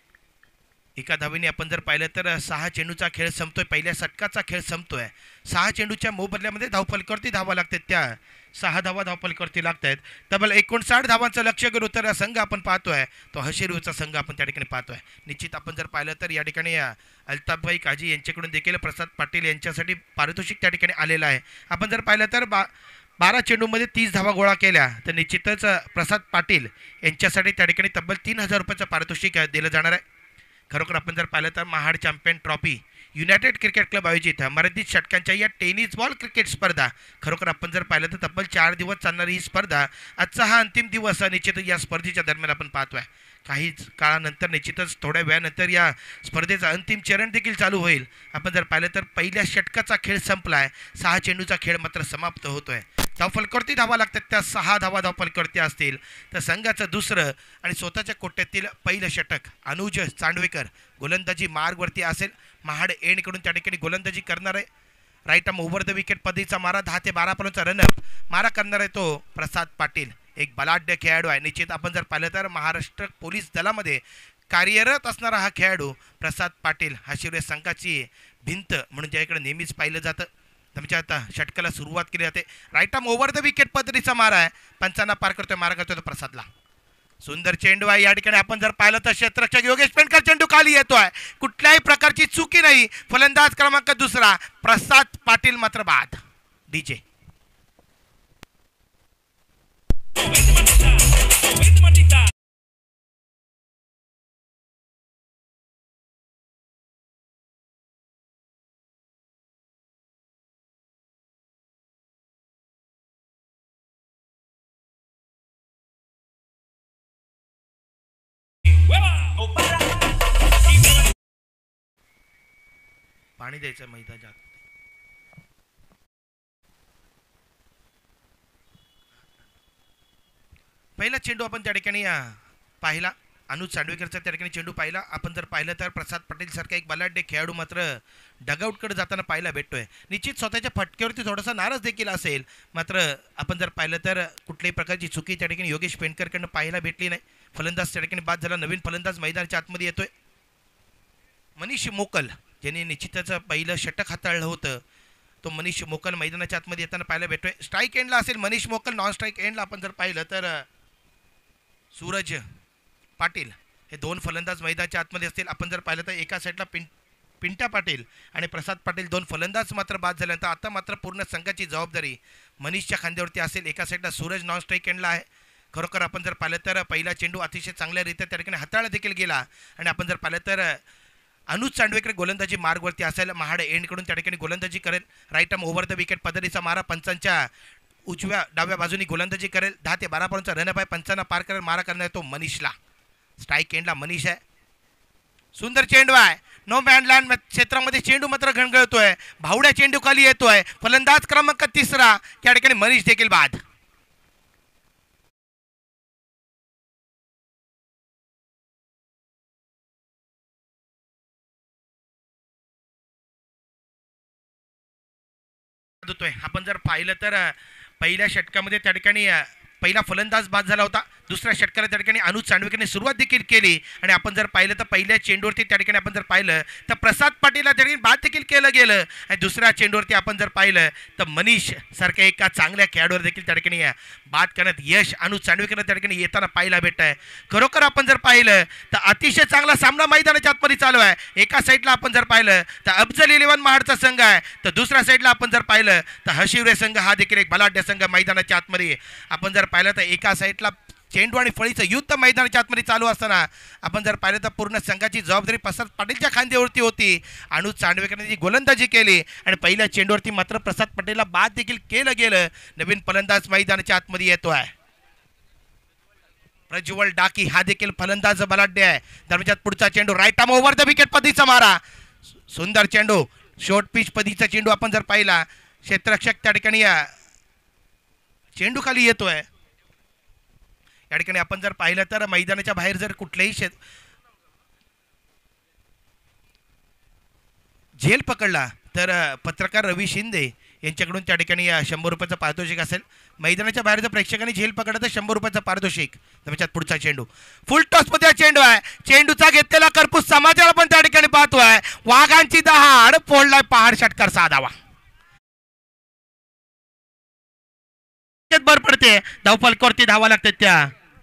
एका धावेने आपण जर पाहिलं तर 6 चेंडूचा खेळ संपतोय, पहिल्या षटकाचा खेळ संपतोय। 6 चेंडूच्या मोबदल्यामध्ये धाव फलकावरती धावा लागतात, त्या 6 धावा धाव फलकावरती लागतात। तब्बल 59 धावांचं लक्ष घेऊन उतरलेला संघ आपण पाहतोय, तो हशिरूचा संघ आपण त्या ठिकाणी पाहतोय। निश्चित आपण जर पाहिलं तर या ठिकाणी अल्ताफभाई काजी यांच्याकडून देखील प्रसाद पाटील यांच्यासाठी पारितोषिक त्या ठिकाणी आलेलं आहे। आपण जर पाहिलं तर 12 चेंडूमध्ये 30 धावा गोळा केल्या, तर निश्चितच प्रसाद पाटील यांच्यासाठी त्या ठिकाणी तब्बल 3000 रुपयाचं पारितोषिक दिलं जाणार आहे। खरोखर आपण जर पाहिलं तर Mahad champion trophy united cricket club आयोजित मर्यादित षटकांच्या या टेनिस बॉल क्रिकेट स्पर्धा, खरोखर आपण जर पाहिलं तर तब्बल 4 दिवस चालणारी ही स्पर्धा, आजचा हा अंतिम दिवस निश्चितच या स्पर्धेच्या दरम्यान आपण पाहतोय। काही काळानंतर निश्चितच थोड्या वेळानंतर या स्पर्धेचा अंतिम चरण देखील चालू होईल। आपण जर पाहिलं तर पहिल्या षटकाचा खेळ संपलाय, 6 चेंडूचा खेळ मात्र समाप्त होतोय। धाव फलकावरती धावा लागतात, त्या 6 धावा धाव फलकावरती असतील तर संघाचं दुसरं आणि स्वतःच्या कोट्यातील पहिलं षटक अनुज चांडवेकर गोलंदाजी मार्गवरती असेल। महाड एंडकडून त्या ठिकाणी गोलंदाजी करणार आहे। Right arm over the wicket पद्धतीचा मारा, 10 ते 12 पॉईंटचा रनअप मारा करणार आहे तो प्रसाद पाटील, एक बलाढ्य खेळाडू आहे। निश्चित आपण जर पाहिलं तर महाराष्ट्र पोलीस दलामध्ये कार्यरत असणारा हा खेळाडू प्रसाद पाटील हशिवरे संघाची भिंत म्हणून ज्याकडे नेहमीच पाहिलं जातं। त्यांच्या आता षटकाला सुरुवात केली जाते। Right arm over the wicket पद्धतीचा मारा आहे, 55 पार करतोय, मारा करतोय तो प्रसादला। सुंदर चेंडू आहे, या ठिकाणी आपण जर पाहिलं तर क्षेत्ररक्षक योगेश पेंडकर चेंडू खाली येतोय, कुठल्याही प्रकारची चुकी नाही। फलंदाज क्रमांक दुसरा प्रसाद पाटील मात्र बाद। डीजे पाणी द्यायचं मैदानाच्या आत। पहिला चेंडू आपण त्या ठिकाणी पाहिला, अनुज चांडवेकरचा त्या ठिकाणी चेंडू पाहिला। आपण जर पाहिलं तर प्रसाद पाटील सारखा एक बलाढ्य खेळाडू मात्र डगआउटकडे जाताना पाहायला भेटतोय। निश्चित स्वतःच्या फटक्यावरती थोडासा नाराज देखील असेल, मात्र आपण जर पाहिलं तर कुठल्याही प्रकारची चुकी त्या ठिकाणी योगेश पेंडकरकडनं पाहायला भेटली नाही। फलंदाज त्या ठिकाणी बाद झाला, नवीन फलंदाज मैदानाच्या आतमध्ये येतोय मनीष मोकल, ज्यांनी निश्चितच पहिलं षटक हाताळलं होतं, तो मनीष मोकल मैदानाच्या आतमध्ये येताना पाहायला भेटतोय। स्ट्राईक एंडला असेल मनीष मोकल, नॉन स्ट्राईक एंडला आपण जर पाहिलं तर सूरज पाटील, हे 2 फलंदाज मैदानाच्या आतमध्ये असतील। आपण जर पाहिलं तर एका साईडला पिंटा पाटील आणि प्रसाद पाटील 2 फलंदाज मात्र बाद झाल्यानंतर आता मात्र पूर्ण संघाची जबाबदारी मनीषच्या खांद्यावरती असेल। एका साईडला सूरज नॉन स्ट्राईक एंडला आहे, खरोखर आपण जर पाहिलं तर पहिला चेंडू अतिशय चांगल्यारीत्या त्या ठिकाणी हाताळला देखील गेला आणि आपण जर पाहिलं तर अनुज चांडवेकर गोलंदाजी मार्गवरती असायला महाड एंडकडून त्या ठिकाणी गोलंदाजी करेल. Right arm over the wicket पद्धतीचा मारा पंचांच्या उजव्या डाव्या बाजूनी गोलंदाजी करेल. 10 ते 12 पर्यंतचा रनअप आहे. पंचांना पार करेल. मारा करणार तो मनीषला. स्ट्राईक एंडला मनीष आहे. सुंदर चेंडू आहे. नो मॅन लँड क्षेत्रामध्ये चेंडू मात्र घणघळतोय. भावड्या चेंडू खाली येतोय. फलंदाज क्रमांक 3 त्या ठिकाणी मनीष देखील बाद. आपण जर पाहिलं तर पहिल्या षटकामध्ये त्या ठिकाणी पहिला फलंदाज बाद झाला होता. दुसऱ्या षटकाला त्या ठिकाणी अनुज चांडवेकरने सुरुवात देखील केली आणि आपण जर पाहिलं तर पहिल्या चेंडूवरती त्या ठिकाणी आपण जर पाहिलं तर प्रसाद पाटीलला त्या ठिकाणी बाद देखील केलं गेलं आणि दुसऱ्या चेंडूवरती आपण जर पाहिलं तर मनीष सारख्या एका चांगल्या खेळाडूवर देखील त्या ठिकाणी बाद करण्यात यश अनुज चांडवेकरला त्या ठिकाणी येताना पाहायला भेटत आहे. खरोखर आपण जर पाहिलं तर अतिशय चांगला सामना मैदानाच्या आतमध्ये चालू आहे. एका साईडला आपण जर पाहिलं तर अफजल 11 महाडचा संघ आहे तर दुसऱ्या साईडला आपण जर पाहिलं तर हशिवरे संघ हा देखील एक बलाढ्य संघ मैदानाच्या आतमध्ये. आपण जर पाहिलं तर एका साईडला चेंडू आणि फळीचं युद्ध मैदानाच्या आतमध्ये चालू असताना आपण जर पाहिलं तर पूर्ण संघाची जबाबदारी प्रसाद पाटीलच्या खांद्यावरती होती. अनुज चांडवेकरने जी गोलंदाजी केली आणि पहिल्या चेंडूवरती मात्र प्रसाद पटेलला बाद देखील केलं गेलं. नवीन फलंदाज मैदानाच्या आतमध्ये येतोय. प्रज्वल डाकी हा देखील फलंदाज बलाढ्य आहे. दरम्यान पुढचा चेंडू right arm over the wicket पद्धतीचा मारा. सुंदर चेंडू शॉर्ट पिच पद्धतीचा चेंडू आपण जर पाहिला क्षेत्ररक्षक त्या ठिकाणी चेंडू खाली येतोय. या ठिकाणी आपण जर पाहिलं तर मैदानाच्या बाहेर जर कुठल्याही झेल पकडला तर पत्रकार रवी शिंदे यांच्याकडून त्या ठिकाणी 100 रुपयाचं पारितोषिक असेल. मैदानाच्या बाहेर जर प्रेक्षकांनी झेल पकडला तर 100 रुपयाचं पारितोषिक. त्याच्यात पुढचा चेंडू फुल टॉस मध्ये चेंडू आहे. चेंडूचा घेतलेला कर्पूस समाजाला पण त्या ठिकाणी पाहतोय. वाघांची दहाड फोडलाय पहाड षटकार 6 धावा. भर पडते धावफलकावरती धावा लागतात. त्या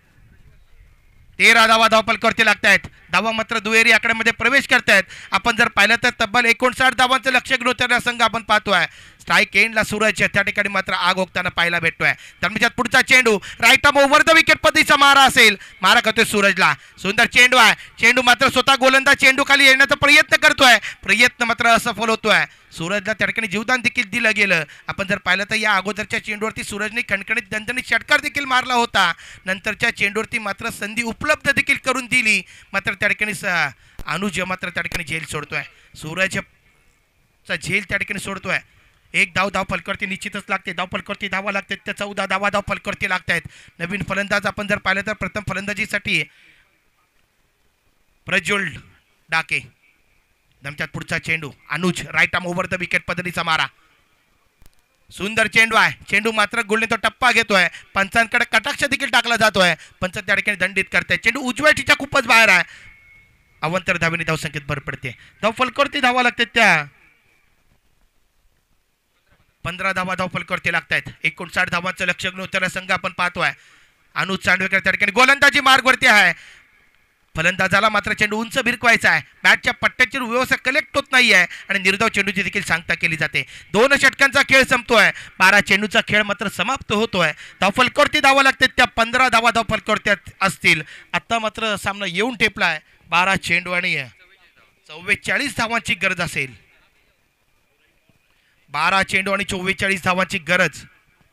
13 धावा धावफलकावरती लागतायत. धावा मात्र दुहेरी आकड्यामध्ये प्रवेश करतायत. आपण जर पाहिलं तर तब्बल 59 धावांचं लक्ष घेऊन उतरणारा संघ आपण पाहतोय. स्ट्राईक एंडला सूरज त्या ठिकाणी मात्र आग ओकताना पाहायला भेटतोय. त्याच्यात पुढचा चेंडू right arm over the wicket पद्धतीचा मारा असेल. मारा करतोय सूरजला. सुंदर चेंडू आहे. चेंडू मात्र स्वतः गोलंदाज चेंडू खाली येण्याचा प्रयत्न करतोय. प्रयत्न मात्र असफल होतोय. सूरजला त्या ठिकाणी जीवदान देखील दिलं गेलं. आपण जर पाहिलं तर या अगोदरच्या चेंडूवरती सूरजने खणखणीत दणदणीत षटकार देखील मारला होता. नंतरच्या चेंडूवरती मात्र संधी उपलब्ध देखील करून दिली. मात्र त्या ठिकाणी अनुज मात्र त्या ठिकाणी झेल सोडतोय. सूरजचा झेल त्या ठिकाणी सोडतोय. एक धाव फलकावरती निश्चितच लागते. फलकावरती धावा लागतात. त्या 14 धावा फलकावरती लागतायत. नवीन फलंदाज आपण जर पाहिलं तर प्रथम फलंदाजीसाठी प्रज्वल डाके. दमच्यात पुढचा चेंडू Anuj right arm over the wicket पद्धतीचा मारा. सुंदर चेंडू आहे. चेंडू मात्र गोलने तो टप्पा घेतोय. पंचांकडे कटाक्ष देखील टाकला जातोय. पंच त्या ठिकाणी दंडित करताय. चेंडू उजव्या टीच्या खूपच बाहेर आहे. अवंतर धावेने धावसंख्येत भर पडते. फलकावरती धावा लागतात. त्या 15 धावा फलकावरती लागतायत. 59 धावांचं लक्ष घेऊन उतरणारा संघ आपण पाहतोय. अनुज चांडवेकर त्या ठिकाणी गोलंदाजी मार्गवरती आहे. फलंदाजाला मात्र चेंडू उंच भिरकवायचा आहे. बॅटच्या पट्ट्याची व्यवस्था कलेक्ट होत नाही आहे आणि निर्धाव चेंडूची देखील सांगता केली जाते. 2 षटकांचा खेळ संपतोय. 12 चेंडूचा खेळ मात्र समाप्त होतोय. धावफलकावरती धावा लागतात. त्या 15 धावा धावफलकावरती असतील. आता मात्र सामना येऊन ठेपलाय. 12 चेंडू आणि 44 धावांची गरज असेल. 12 चेंडू आणि 44 धावांची गरज.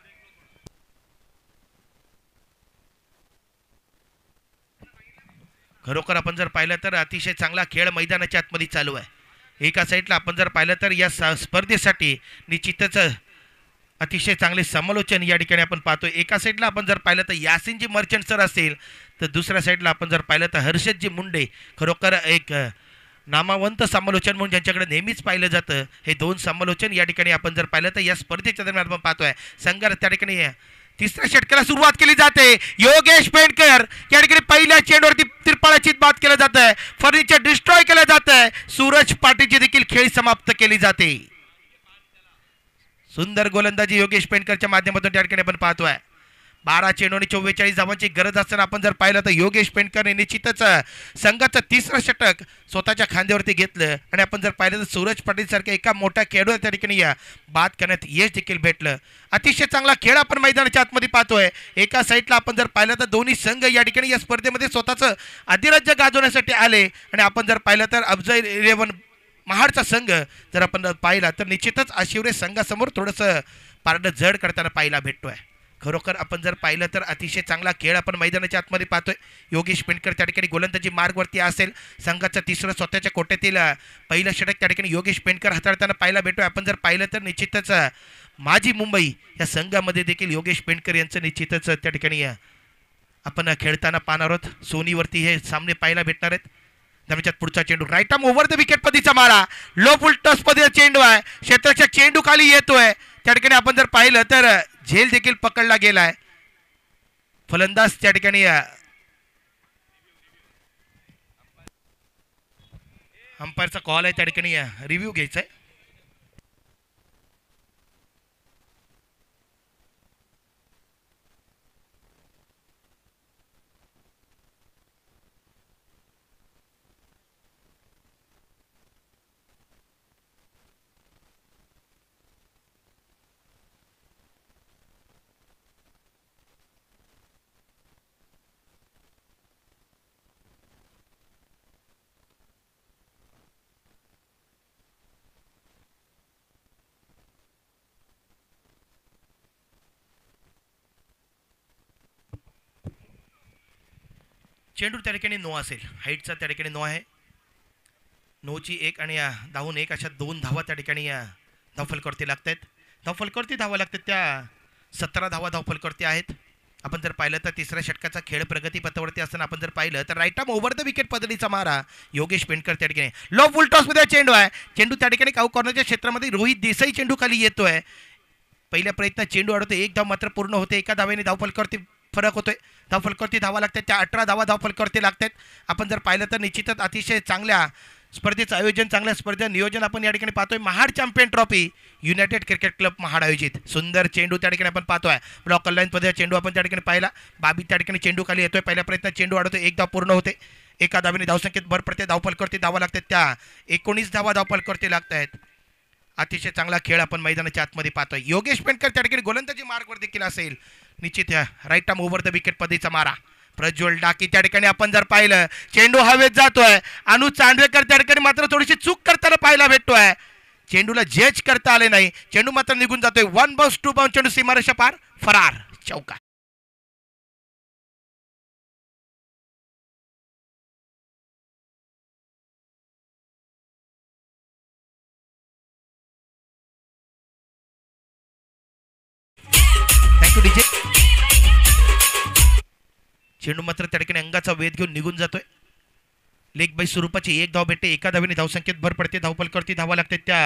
खरोखर आपण जर पाहिलं तर अतिशय चांगला खेळ मैदानाच्या आतमध्ये चालू आहे. एका साईडला आपण जर पाहिलं तर या स्पर्धेसाठी निश्चितच अतिशय चांगले समालोचन या ठिकाणी आपण पाहतोय. एका साईडला आपण जर पाहिलं तर यासिनजी मर्चंट सर असेल तर दुसऱ्या साईडला आपण जर पाहिलं तर हर्षदजी मुंडे. खरोखर एक नामवंत समालोचन म्हणून ज्यांच्याकडे नेहमीच पाहिलं जातं. हे 2 समालोचन या ठिकाणी आपण जर पाहिलं तर या स्पर्धेच्या दरम्यान आपण पाहतोय. संघाला त्या ठिकाणी 3ऱ्या षटकाला सुरुवात केली जाते. योगेश पेंडकर या ठिकाणी पहिल्या चेंडूवरती तिरपाळाची बाद केलं जात आहे. फर्निचर डिस्ट्रॉय केलं जात आहे. सूरज पाटीलची देखील खेळी समाप्त केली जाते. सुंदर गोलंदाजी योगेश पेंडकरच्या माध्यमातून त्या ठिकाणी आपण पाहतोय. 12 चेंडू आणि 44 धावांची गरज असताना आपण जर पाहिलं तर योगेश पेंडकरने निश्चितच संघाचं तिसरं षटक स्वतःच्या खांद्यावरती घेतलं आणि आपण जर पाहिलं तर सूरज पाटील सारख्या एका मोठ्या खेळाडूला त्या ठिकाणी बाद करण्यात यश देखील भेटलं. अतिशय चांगला खेळ आपण मैदानाच्या आतमध्ये पाहतोय. एका साईडला आपण जर पाहिलं तर दोन्ही संघ या ठिकाणी या स्पर्धेमध्ये स्वतःचं अधिराज्य गाजवण्यासाठी आले आणि आपण जर पाहिलं तर अफजल 11 महाडचा संघ जर आपण पाहिला तर निश्चितच आशिवरे संघासमोर थोडंसं पारडं जड करताना पाहायला भेटतोय. खरोखर आपण जर पाहिलं तर अतिशय चांगला खेळ आपण मैदानाच्या आतमध्ये पाहतोय. योगेश पेंडकर त्या ठिकाणी गोलंदाजी मार्गवरती असेल. संघाचं तिसरं स्वतःच्या कोट्यातील पहिलं षटक त्या ठिकाणी योगेश पेंडकर हाताळताना पाहायला भेटतोय. आपण जर पाहिलं तर निश्चितच माझी मुंबई या संघामध्ये देखील योगेश पेंडकर यांचं निश्चितच त्या ठिकाणी आपण खेळताना पाहणार आहोत. सोनीवरती हे सामने पाहायला भेटणार आहेत. त्याच्यात पुढचा चेंडू right arm over the wicket पद्धतीचा मारा, लो फुल टॉस पद्धतीचा चेंडू आहे. क्षेत्राच्या चेंडू खाली येतोय. त्या ठिकाणी आपण जर पाहिलं तर झेल देखील पकडला गेलाय. फलंदाज त्या ठिकाणी अंपायरचा कॉल आहे, त्या ठिकाणी रिव्ह्यू घ्यायचा आहे. चेंडू त्या ठिकाणी नो असेल. हाईटचा त्या ठिकाणी नो आहे. नोची 1 आणि धावून 1 अशा 2 धावा त्या ठिकाणी धावफलकावरती लागत आहेत. धावफलकावरती धावा लागतात त्या 17 धावा धावफलकावरती आहेत. आपण जर पाहिलं तर तिसऱ्या षटकाचा खेळ प्रगतीपथावरती असताना आपण जर पाहिलं तर right arm over the wicket पद्धतीचा मारा योगेश पेंडकर त्या ठिकाणी लो फुल टॉसमध्ये चेंडू आहे. चेंडू त्या ठिकाणी काऊ कॉर्नरच्या क्षेत्रामध्ये रोहित देसाई चेंडू खाली येतोय. पहिल्या प्रयत्नात चेंडू अडवतो. 1 धाव मात्र पूर्ण होते. एका धावेने धावफलकावरती फरक होतोय. धावफलकावरती धावा लागतात त्या 18 धावा धावफलकावरती लागतात. आपण जर पाहिलं तर निश्चितच अतिशय चांगल्या स्पर्धेचं आयोजन, चांगल्या स्पर्धेचं नियोजन आपण या ठिकाणी पाहतोय. Mahad champion trophy united cricket club Mahad आयोजित सुंदर चेंडू त्या ठिकाणी आपण पाहतोय. ब्लॉक लाईन मध्ये चेंडू आपण त्या ठिकाणी पाहिला. बाबी त्या ठिकाणी चेंडू खाली येतोय. पहिल्या प्रयत्नात चेंडू अडवतोय. 1 धाव पूर्ण होते. एका धावेने धावसंख्येत भर पडते. धावफलकावरती धावा लागतात त्या 19 धावा धावफलकावरती लागत आहेत. अतिशय चांगला खेळ आपण मैदानाच्या आतमध्ये पाहतोय. योगेश पेंडकर त्या ठिकाणी गोलंदाजी मार्गवर देखील असेल. निश्चित right arm over the wicket पद्धतीचा मारा. प्रज्वल डाकी त्या ठिकाणी आपण जर पाहिलं चेंडू हवेत जातोय. अनु चांदवेकर त्या ठिकाणी मात्र थोडीशी चूक करताना पाहायला भेटतोय. चेंडूला जज करता आले नाही. चेंडू मात्र निघून जातोय. 1 बाउन्स 2 बाउन्स चेंडू सीमारेषा पार फरार चौका. Thank you DJ. चेंडू मात्र त्या ठिकाणी अंगाचा वेध घेऊन निघून जातोय. लेग बाय स्वरूपाची 1 धाव भेटते. एका धावेने धावसंख्येत भर पडते. धावफलकावरती धावा लागतात त्या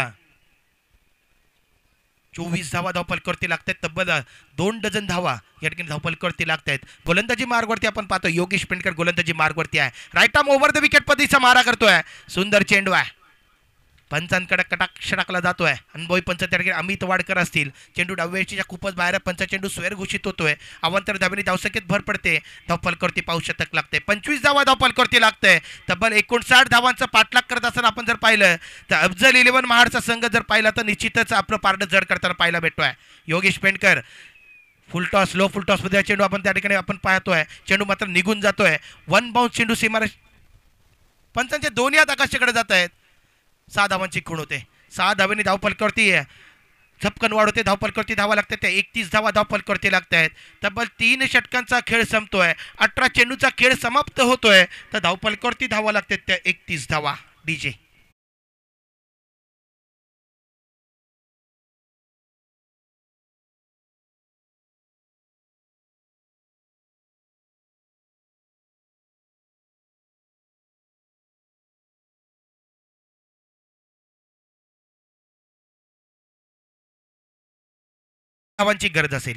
24 धावा धावफलकावरती लागतात. तब्बल 2 डझन धावा या ठिकाणी धावफलकावरती लागतात. गोलंदाजी मार्गवरती आपण पाहतो योगेश पेंडकर गोलंदाजी मार्गवरती आहे. Right arm over the wicket पद्धतीचा मारा करतोय. सुंदर चेंडू आहे. पंचांकडे कटाक्ष टाकला जातोय. अनुभवी पंच त्या ठिकाणी अमित वाडकर असतील. चेंडू डाव्याच्या खूपच बाहेर. पंच चेंडू स्वेर घोषित होतोय. अवांतर धावेने धावसंख्येत भर पडते. धावफलकावरती पाऊस शतक लागते. 25 धावा धावफलकावरती लागतंय. तब्बल 59 धावांचा पाठलाग करत असताना आपण जर पाहिलं तर अफजल 11 महाडचा संघ जर पाहिला तर निश्चितच आपलं पारडं जड करताना पाहायला भेटतोय. Yogesh Pendkar full toss low full toss मध्ये चेंडू आपण त्या ठिकाणी आपण पाहतोय. चेंडू मात्र निघून जातोय. 1 बाउन्स चेंडू सीमारेष. पंचांचे दोन्ही हात आकाशाकडे जात आहेत. 6 धावांची खूण होते. 6 धावेने धावफलकावरती झपकन वाढ होते. धावफलकावरती धावा लागतात त्या 31 धावा धावफलकावरती लागत आहेत. तब्बल 3 षटकांचा खेळ संपतोय. 18 चेंडूचा खेळ समाप्त होतोय. तर धावफलकावरती धावा लागतात त्या 31 धावा. डीजे धावांची गरज असेल.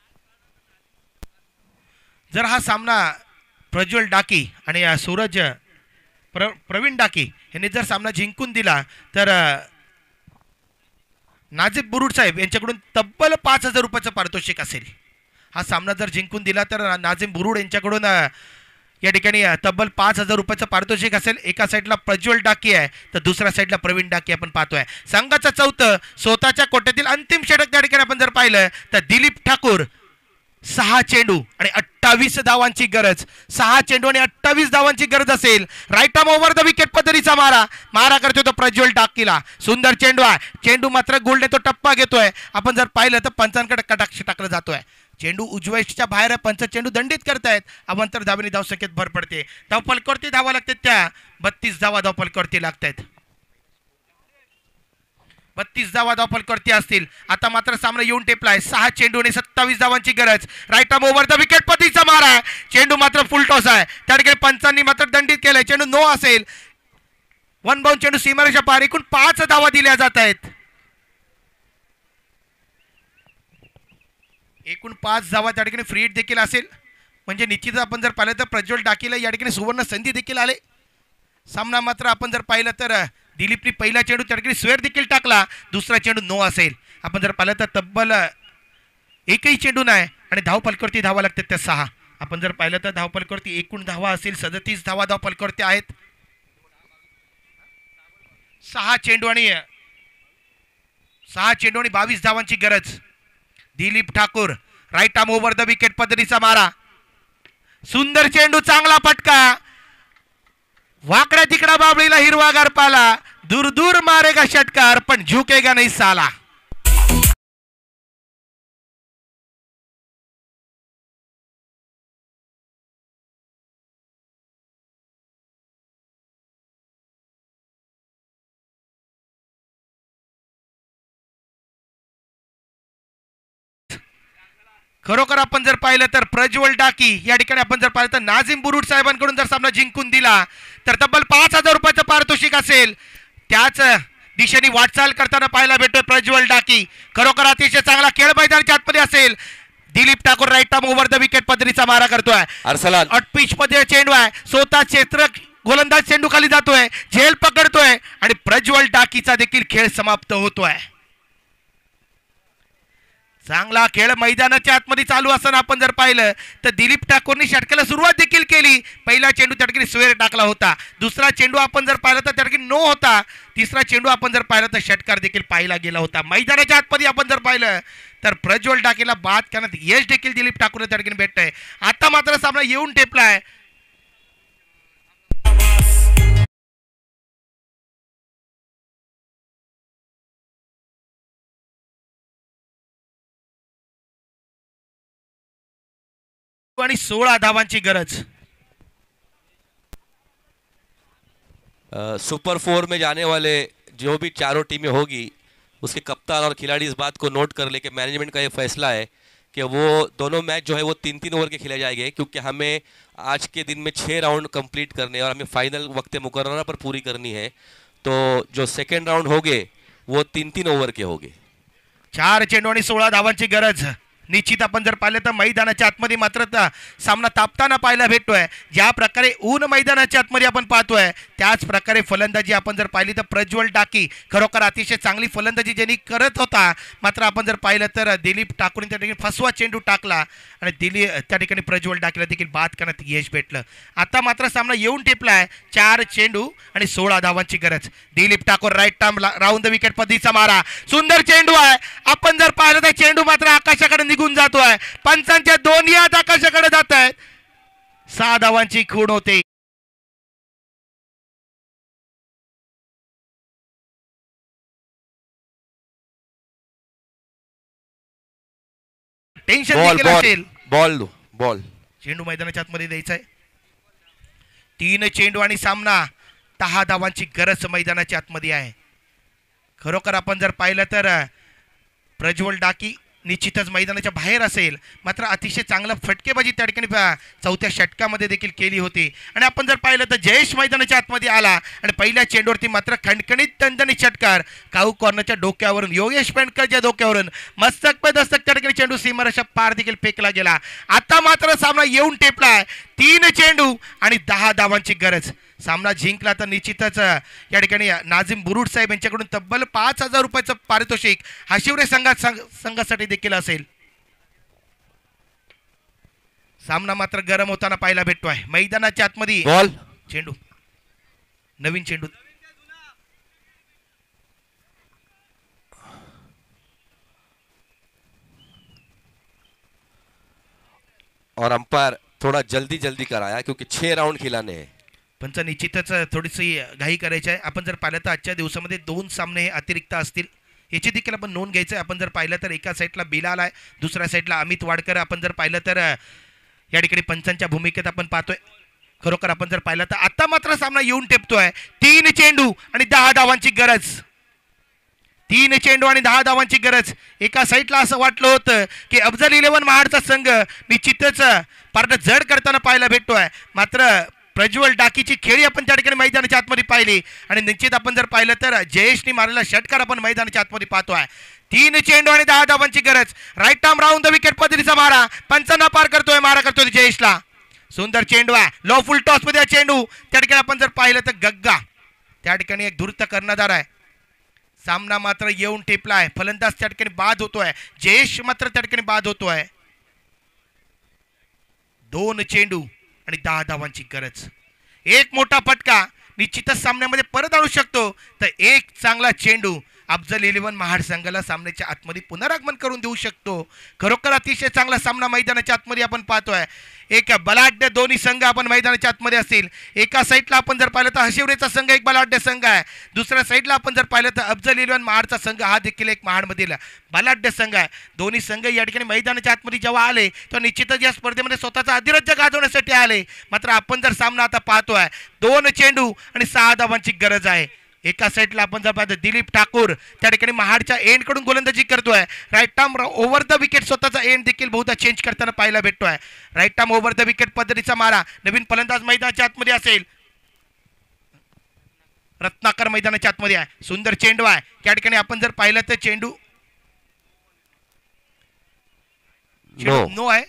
जर हा सामना प्रज्वल डाकी आणि सूरज प्रवीण डाकी यांनी जर सामना जिंकून दिला तर नाझिब बुरुड साहेब यांच्याकडून तब्बल 5,000 रुपयाचं पारितोषिक असेल. हा सामना जर जिंकून दिला तर नाझीम बुरुड यांच्याकडून या ठिकाणी तब्बल 5,000 रुपयाचं पारितोषिक असेल. एका साईडला प्रज्वल डाकी आहे तर दुसऱ्या साईडला प्रवीण डाकी आपण पाहतोय. संघाचं चौथं स्वतःच्या कोट्यातील अंतिम षटक त्या ठिकाणी आपण जर पाहिलं तर दिलीप ठाकूर 6 चेंडू आणि 28 धावांची गरज. 6 चेंडू आणि 28 धावांची गरज असेल. Right arm over the wicket पद्धतीचा मारा करतोय तो प्रज्वल डाकीला. सुंदर चेंडू आहे. चेंडू मात्र गोलने तो टप्पा घेतोय. आपण जर पाहिलं तर पंचांकडे कटाक्ष टाकलं जातोय. चेंडू उजव्याच्या बाहेर पंच चेंडू दंडित करतायत. अवंतर धावेने धावसंख्येत भर पडते. धावफलकावरती धावा लागतात त्या 32 धावा धावफलकावरती लागतात. 32 धावा धावफलकावरती असतील. आता मात्र सामना येऊन टेपलाय. 6 चेंडू आणि 27 धावांची गरज. Right arm over the wicket पद्धतीचा मारा आहे. चेंडू मात्र फुल टॉस आहे. त्या ठिकाणी पंचांनी मात्र दंडित केलाय. चेंडू नो असेल. वन बाउंड चेंडू सीमारेषा पार. एकूण 5 धावा दिल्या जात आहेत. एकूण 5 धावा त्या ठिकाणी फ्री हिट देखील असेल. म्हणजे निश्चितच आपण जर पाहिलं तर प्रज्वल डाकीला या ठिकाणी सुवर्ण संधी देखील आले. सामना मात्र आपण जर पाहिलं तर दिलीपनी पहिला चेंडू त्या ठिकाणी स्वेर देखील टाकला. दुसरा चेंडू नो असेल. आपण जर पाहिलं तर तब्बल एकही चेंडू नाही आणि धावफलकावरती धावा लागतात त्या 6. आपण जर पाहिलं तर धावफलकावरती एकूण धावा असेल 37 धावा धावफलकावरती आहेत. 6 चेंडू आणि 22 धावांची गरज. Dilip Thakur right arm over the wicket पद्धतीचा मारा. सुंदर चेंडू, चांगला फटका. वाकड्या तिकडा बाबळीला हिरवागार पाला. दूर दूर मारेगा षटकार पण झुकेगा नहीं साला. खरोखर आपण जर पाहिलं तर प्रज्वल डाकी या ठिकाणी आपण जर पाहिलं तर नाझीम बुरुड साहेबांकडून जर सामना जिंकून दिला तर तब्बल 5,000 रुपयाचं पारितोषिक असेल. त्याच दिशेने वाटचाल करताना पाहायला भेटतोय प्रज्वल डाकी. खरोखर अतिशय चांगला खेळ मैदानाच्या आतमध्ये असेल. Dilip Thakur right arm over the wicket पद्धतीचा मारा करतोय. अरसलान पिच मध्ये चेंडू आहे. स्वतः क्षेत्र गोलंदाज चेंडू खाली जातोय. झेल पकडतोय आणि प्रज्वल डाकीचा देखील खेळ समाप्त होतोय. चांगला खेळ मैदानाच्या आतमध्ये चालू असताना आपण जर पाहिलं तर दिलीप ठाकूरने षटकाला सुरुवात देखील केली. पहिला चेंडू त्या ठिकाणी स्वेर टाकला होता. दुसरा चेंडू आपण जर पाहिलं तर त्या ठिकाणी नो होता. तिसरा चेंडू आपण जर पाहिलं तर षटकार देखील पाहिला गेला होता. मैदानाच्या आतमध्ये आपण जर पाहिलं तर प्रज्वल डाकीला बाद करण्यात यश देखील दिलीप ठाकूर त्या ठिकाणी भेटतंय. आता मात्र सामना येऊन टेपलाय. आणि 16 धावांची गरज. सुपर 4 में जाने वाले जो भी चारों टीमें होगी उसके कप्तान और खिलाड़ी इस बात को नोट कर ले कि मैनेजमेंट का ये फैसला है कि वो दोनों मैच जो है वो 3-3 ओवर के खेले जाएंगे, क्योंकि हमें आज के दिन में 6 राउंड कंप्लीट करने और हमें फाइनल वक्त मुकर्ररा पर पूरी करनी है. तो जो सेकेंड राउंड होंगे वो 3-3 ओवर के होंगे. 4 चेंडू आणि 16 धावांची गरज. निश्चित आपण जर पाहिलं तर मैदानाच्या आतमध्ये मात्र सामना तापताना पाहायला भेटतोय. ज्या प्रकारे ऊन मैदानाच्या आतमध्ये आपण पाहतोय त्याच प्रकारे फलंदाजी आपण जर पाहिली तर प्रज्वल डाकी खरोखर अतिशय चांगली फलंदाजी ज्यांनी करत होता. मात्र आपण जर पाहिलं तर दिलीप ठाकूरने त्या ठिकाणी फसवा चेंडू टाकला आणि त्या ठिकाणी प्रज्वल डाकीला देखील बाद करण्यात यश भेटलं. आता मात्र सामना येऊन टेपलाय. 4 चेंडू आणि 16 धावांची गरज. Dilip Thakur right arm round the wicket पद्धतीचा मारा. सुंदर चेंडू आहे. आपण जर पाहिलं तर चेंडू मात्र आकाशाकडे निघून जातोय. पंचांच्या दोन्ही हात आकाशाकडे जात आहेत. 6 धावांची खूण होते. टेन्शन देखील असेल. बॉल चेंडू मैदानाच्या आतमध्ये द्यायचा आहे. 3 चेंडू आणि सामना 10 धावांची गरज मैदानाच्या आतमध्ये आहे. खरोखर आपण जर पाहिलं तर प्रज्वल डाकी निश्चितच मैदानाच्या बाहेर असेल. मात्र अतिशय चांगला फटकेबाजी त्या ठिकाणी 4थ्या षटकामध्ये देखील केली होती. आणि आपण जर पाहिलं तर जयेश मैदानाच्या आतमध्ये आला आणि पहिल्या चेंडूवरती मात्र खणखणीत दणदणीत षटकार. काऊ कॉर्नरच्या डोक्यावरून योगेश पेंडकरच्या डोक्यावरून मस्तक पे दस्तक त्या ठिकाणी चेंडू सीमारेषा पार देखील फेकला गेला. आता मात्र सामना येऊन टेपलाय. 3 चेंडू आणि 10 धावांची गरज. सामना जिंकला तर निश्चितच या ठिकाणी नाझीम बुरुड साहेब यांच्याकडून तब्बल 5,000 रुपयाचं पारितोषिक हा शिवरे संघासाठी देखील असेल. सामना मात्र गरम होताना पाहायला भेटतोय मैदानाच्या आतमध्ये बॉल चेंडू नवीन चेंडू और अंपायर थोड़ा जल्दी जल्दी कराया क्योंकि 6 राउंड खिलाने हैं. पंच निश्चितच थोडीशी घाई करायची आहे. आपण जर पाहिलं तर आजच्या दिवसामध्ये 2 सामने हे अतिरिक्त असतील याची देखील आपण नोंद घ्यायचं आहे. आपण जर पाहिलं तर एका साईडला बिलाल आहे, दुसऱ्या साईडला अमित वाडकर. आपण जर पाहिलं तर या ठिकाणी पंचांच्या भूमिकेत आपण पाहतोय. खरोखर आपण जर पाहिलं तर आता मात्र सामना येऊन टेपतोय. 3 चेंडू आणि 10 धावांची गरज. 3 चेंडू आणि 10 धावांची गरज. एका साईडला असं वाटलं होतं की अफजल 11 महाडचा संघ निश्चितच पार्ट जड करताना पाहायला भेटतोय. मात्र प्रज्वल डाकीची खेळी आपण त्या ठिकाणी मैदानाच्या आतमध्ये पाहिली आणि निश्चित आपण जर पाहिलं तर जयेशनी मारलेला षटकार आपण मैदानाच्या आतमध्ये पाहतोय. 3 चेंडू आणि 10 धावांची गरज. Right arm round the wicket पद्धतीचा मारा 50 पार करतोय. मारा करतोय जयेशला. सुंदर चेंडू आहे. लो फुल टॉस मध्ये चेंडू त्या ठिकाणी आपण जर पाहिलं तर गग्गा त्या ठिकाणी एक धूर्त कर्णधार आहे. सामना मात्र येऊन टेपलाय. फलंदाज त्या ठिकाणी बाद होतोय. जयेश मात्र त्या ठिकाणी बाद होतोय. 2 चेंडू आणि 10 धावांची गरज. एक मोठा फटका निश्चितच सामन्यामध्ये परत आणू शकतो. तर एक चांगला चेंडू अफजल 11 महाड संघाला सामन्याच्या आतमध्ये पुनरागमन करून देऊ शकतो. खरोखर अतिशय चांगला सामना मैदानाच्या आतमध्ये आपण पाहतोय. एक बलाढ्य दोन्ही संघ आपण मैदानाच्या आतमध्ये असतील. एका साईडला आपण जर पाहिलं तर हशिवरेचा संघ एक बलाढ्य संघ आहे. दुसऱ्या साईडला आपण जर पाहिलं तर अफजल 11 महाडचा संघ हा देखील एक महाडमधील बलाढ्य संघ आहे. दोन्ही संघ या ठिकाणी मैदानाच्या आतमध्ये जेव्हा आले तेव्हा निश्चितच या स्पर्धेमध्ये स्वतःचा अधिराज्य गाजवण्यासाठी आले. मात्र आपण जर सामना आता पाहतोय 2 चेंडू आणि 6 धावांची गरज आहे. एका साईडला आपण जर पाहतो दिलीप ठाकूर त्या ठिकाणी महाडच्या एंड कडून गोलंदाजी करतोय. Right arm over the wicket स्वतःचा एंड देखील बहुधा चेंज करताना पाहायला भेटतोय. Right arm over the wicket पद्धतीचा मारा. नवीन फलंदाज मैदानाच्या आतमध्ये असेल. रत्नाकर मैदानाच्या आतमध्ये आहे. सुंदर चेंडू आहे. त्या ठिकाणी आपण जर पाहिलं तर चेंडू नो आहे.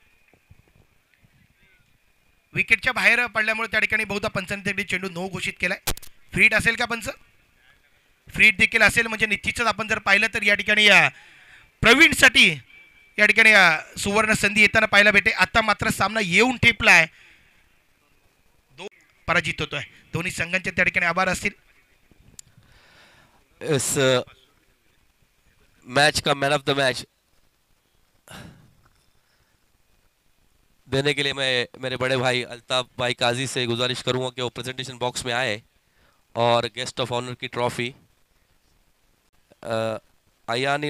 विकेटच्या बाहेर पडल्यामुळे त्या ठिकाणी बहुधा पंचांनी चेंडू नो घोषित केलाय. फ्रीड असेल का पंच? फ्रीड देखील असेल म्हणजे निश्चितच आपण जर पाहिलं तर या ठिकाणी प्रवीणसाठी या ठिकाणी सुवर्ण संधी येताना पाहायला भेटे. आता मात्र सामना येऊन ठेपलाय. पराजित होतोय. दोन्ही संघांचे त्या ठिकाणी आभार असतील. इस मैच का मैन ऑफ द मैच देने के लिए मैं मेरे बड़े भाई अल्ताफ भाई काजी से गुजारिश करूंगा कि वो प्रेजेंटेशन बॉक्स में आए और गेस्ट ऑफ ऑनर की ट्रॉफी अयान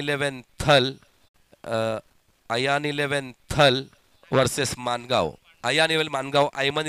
11 थल वर्सेस मानगांव. अयान 11 मानगांव. अयमन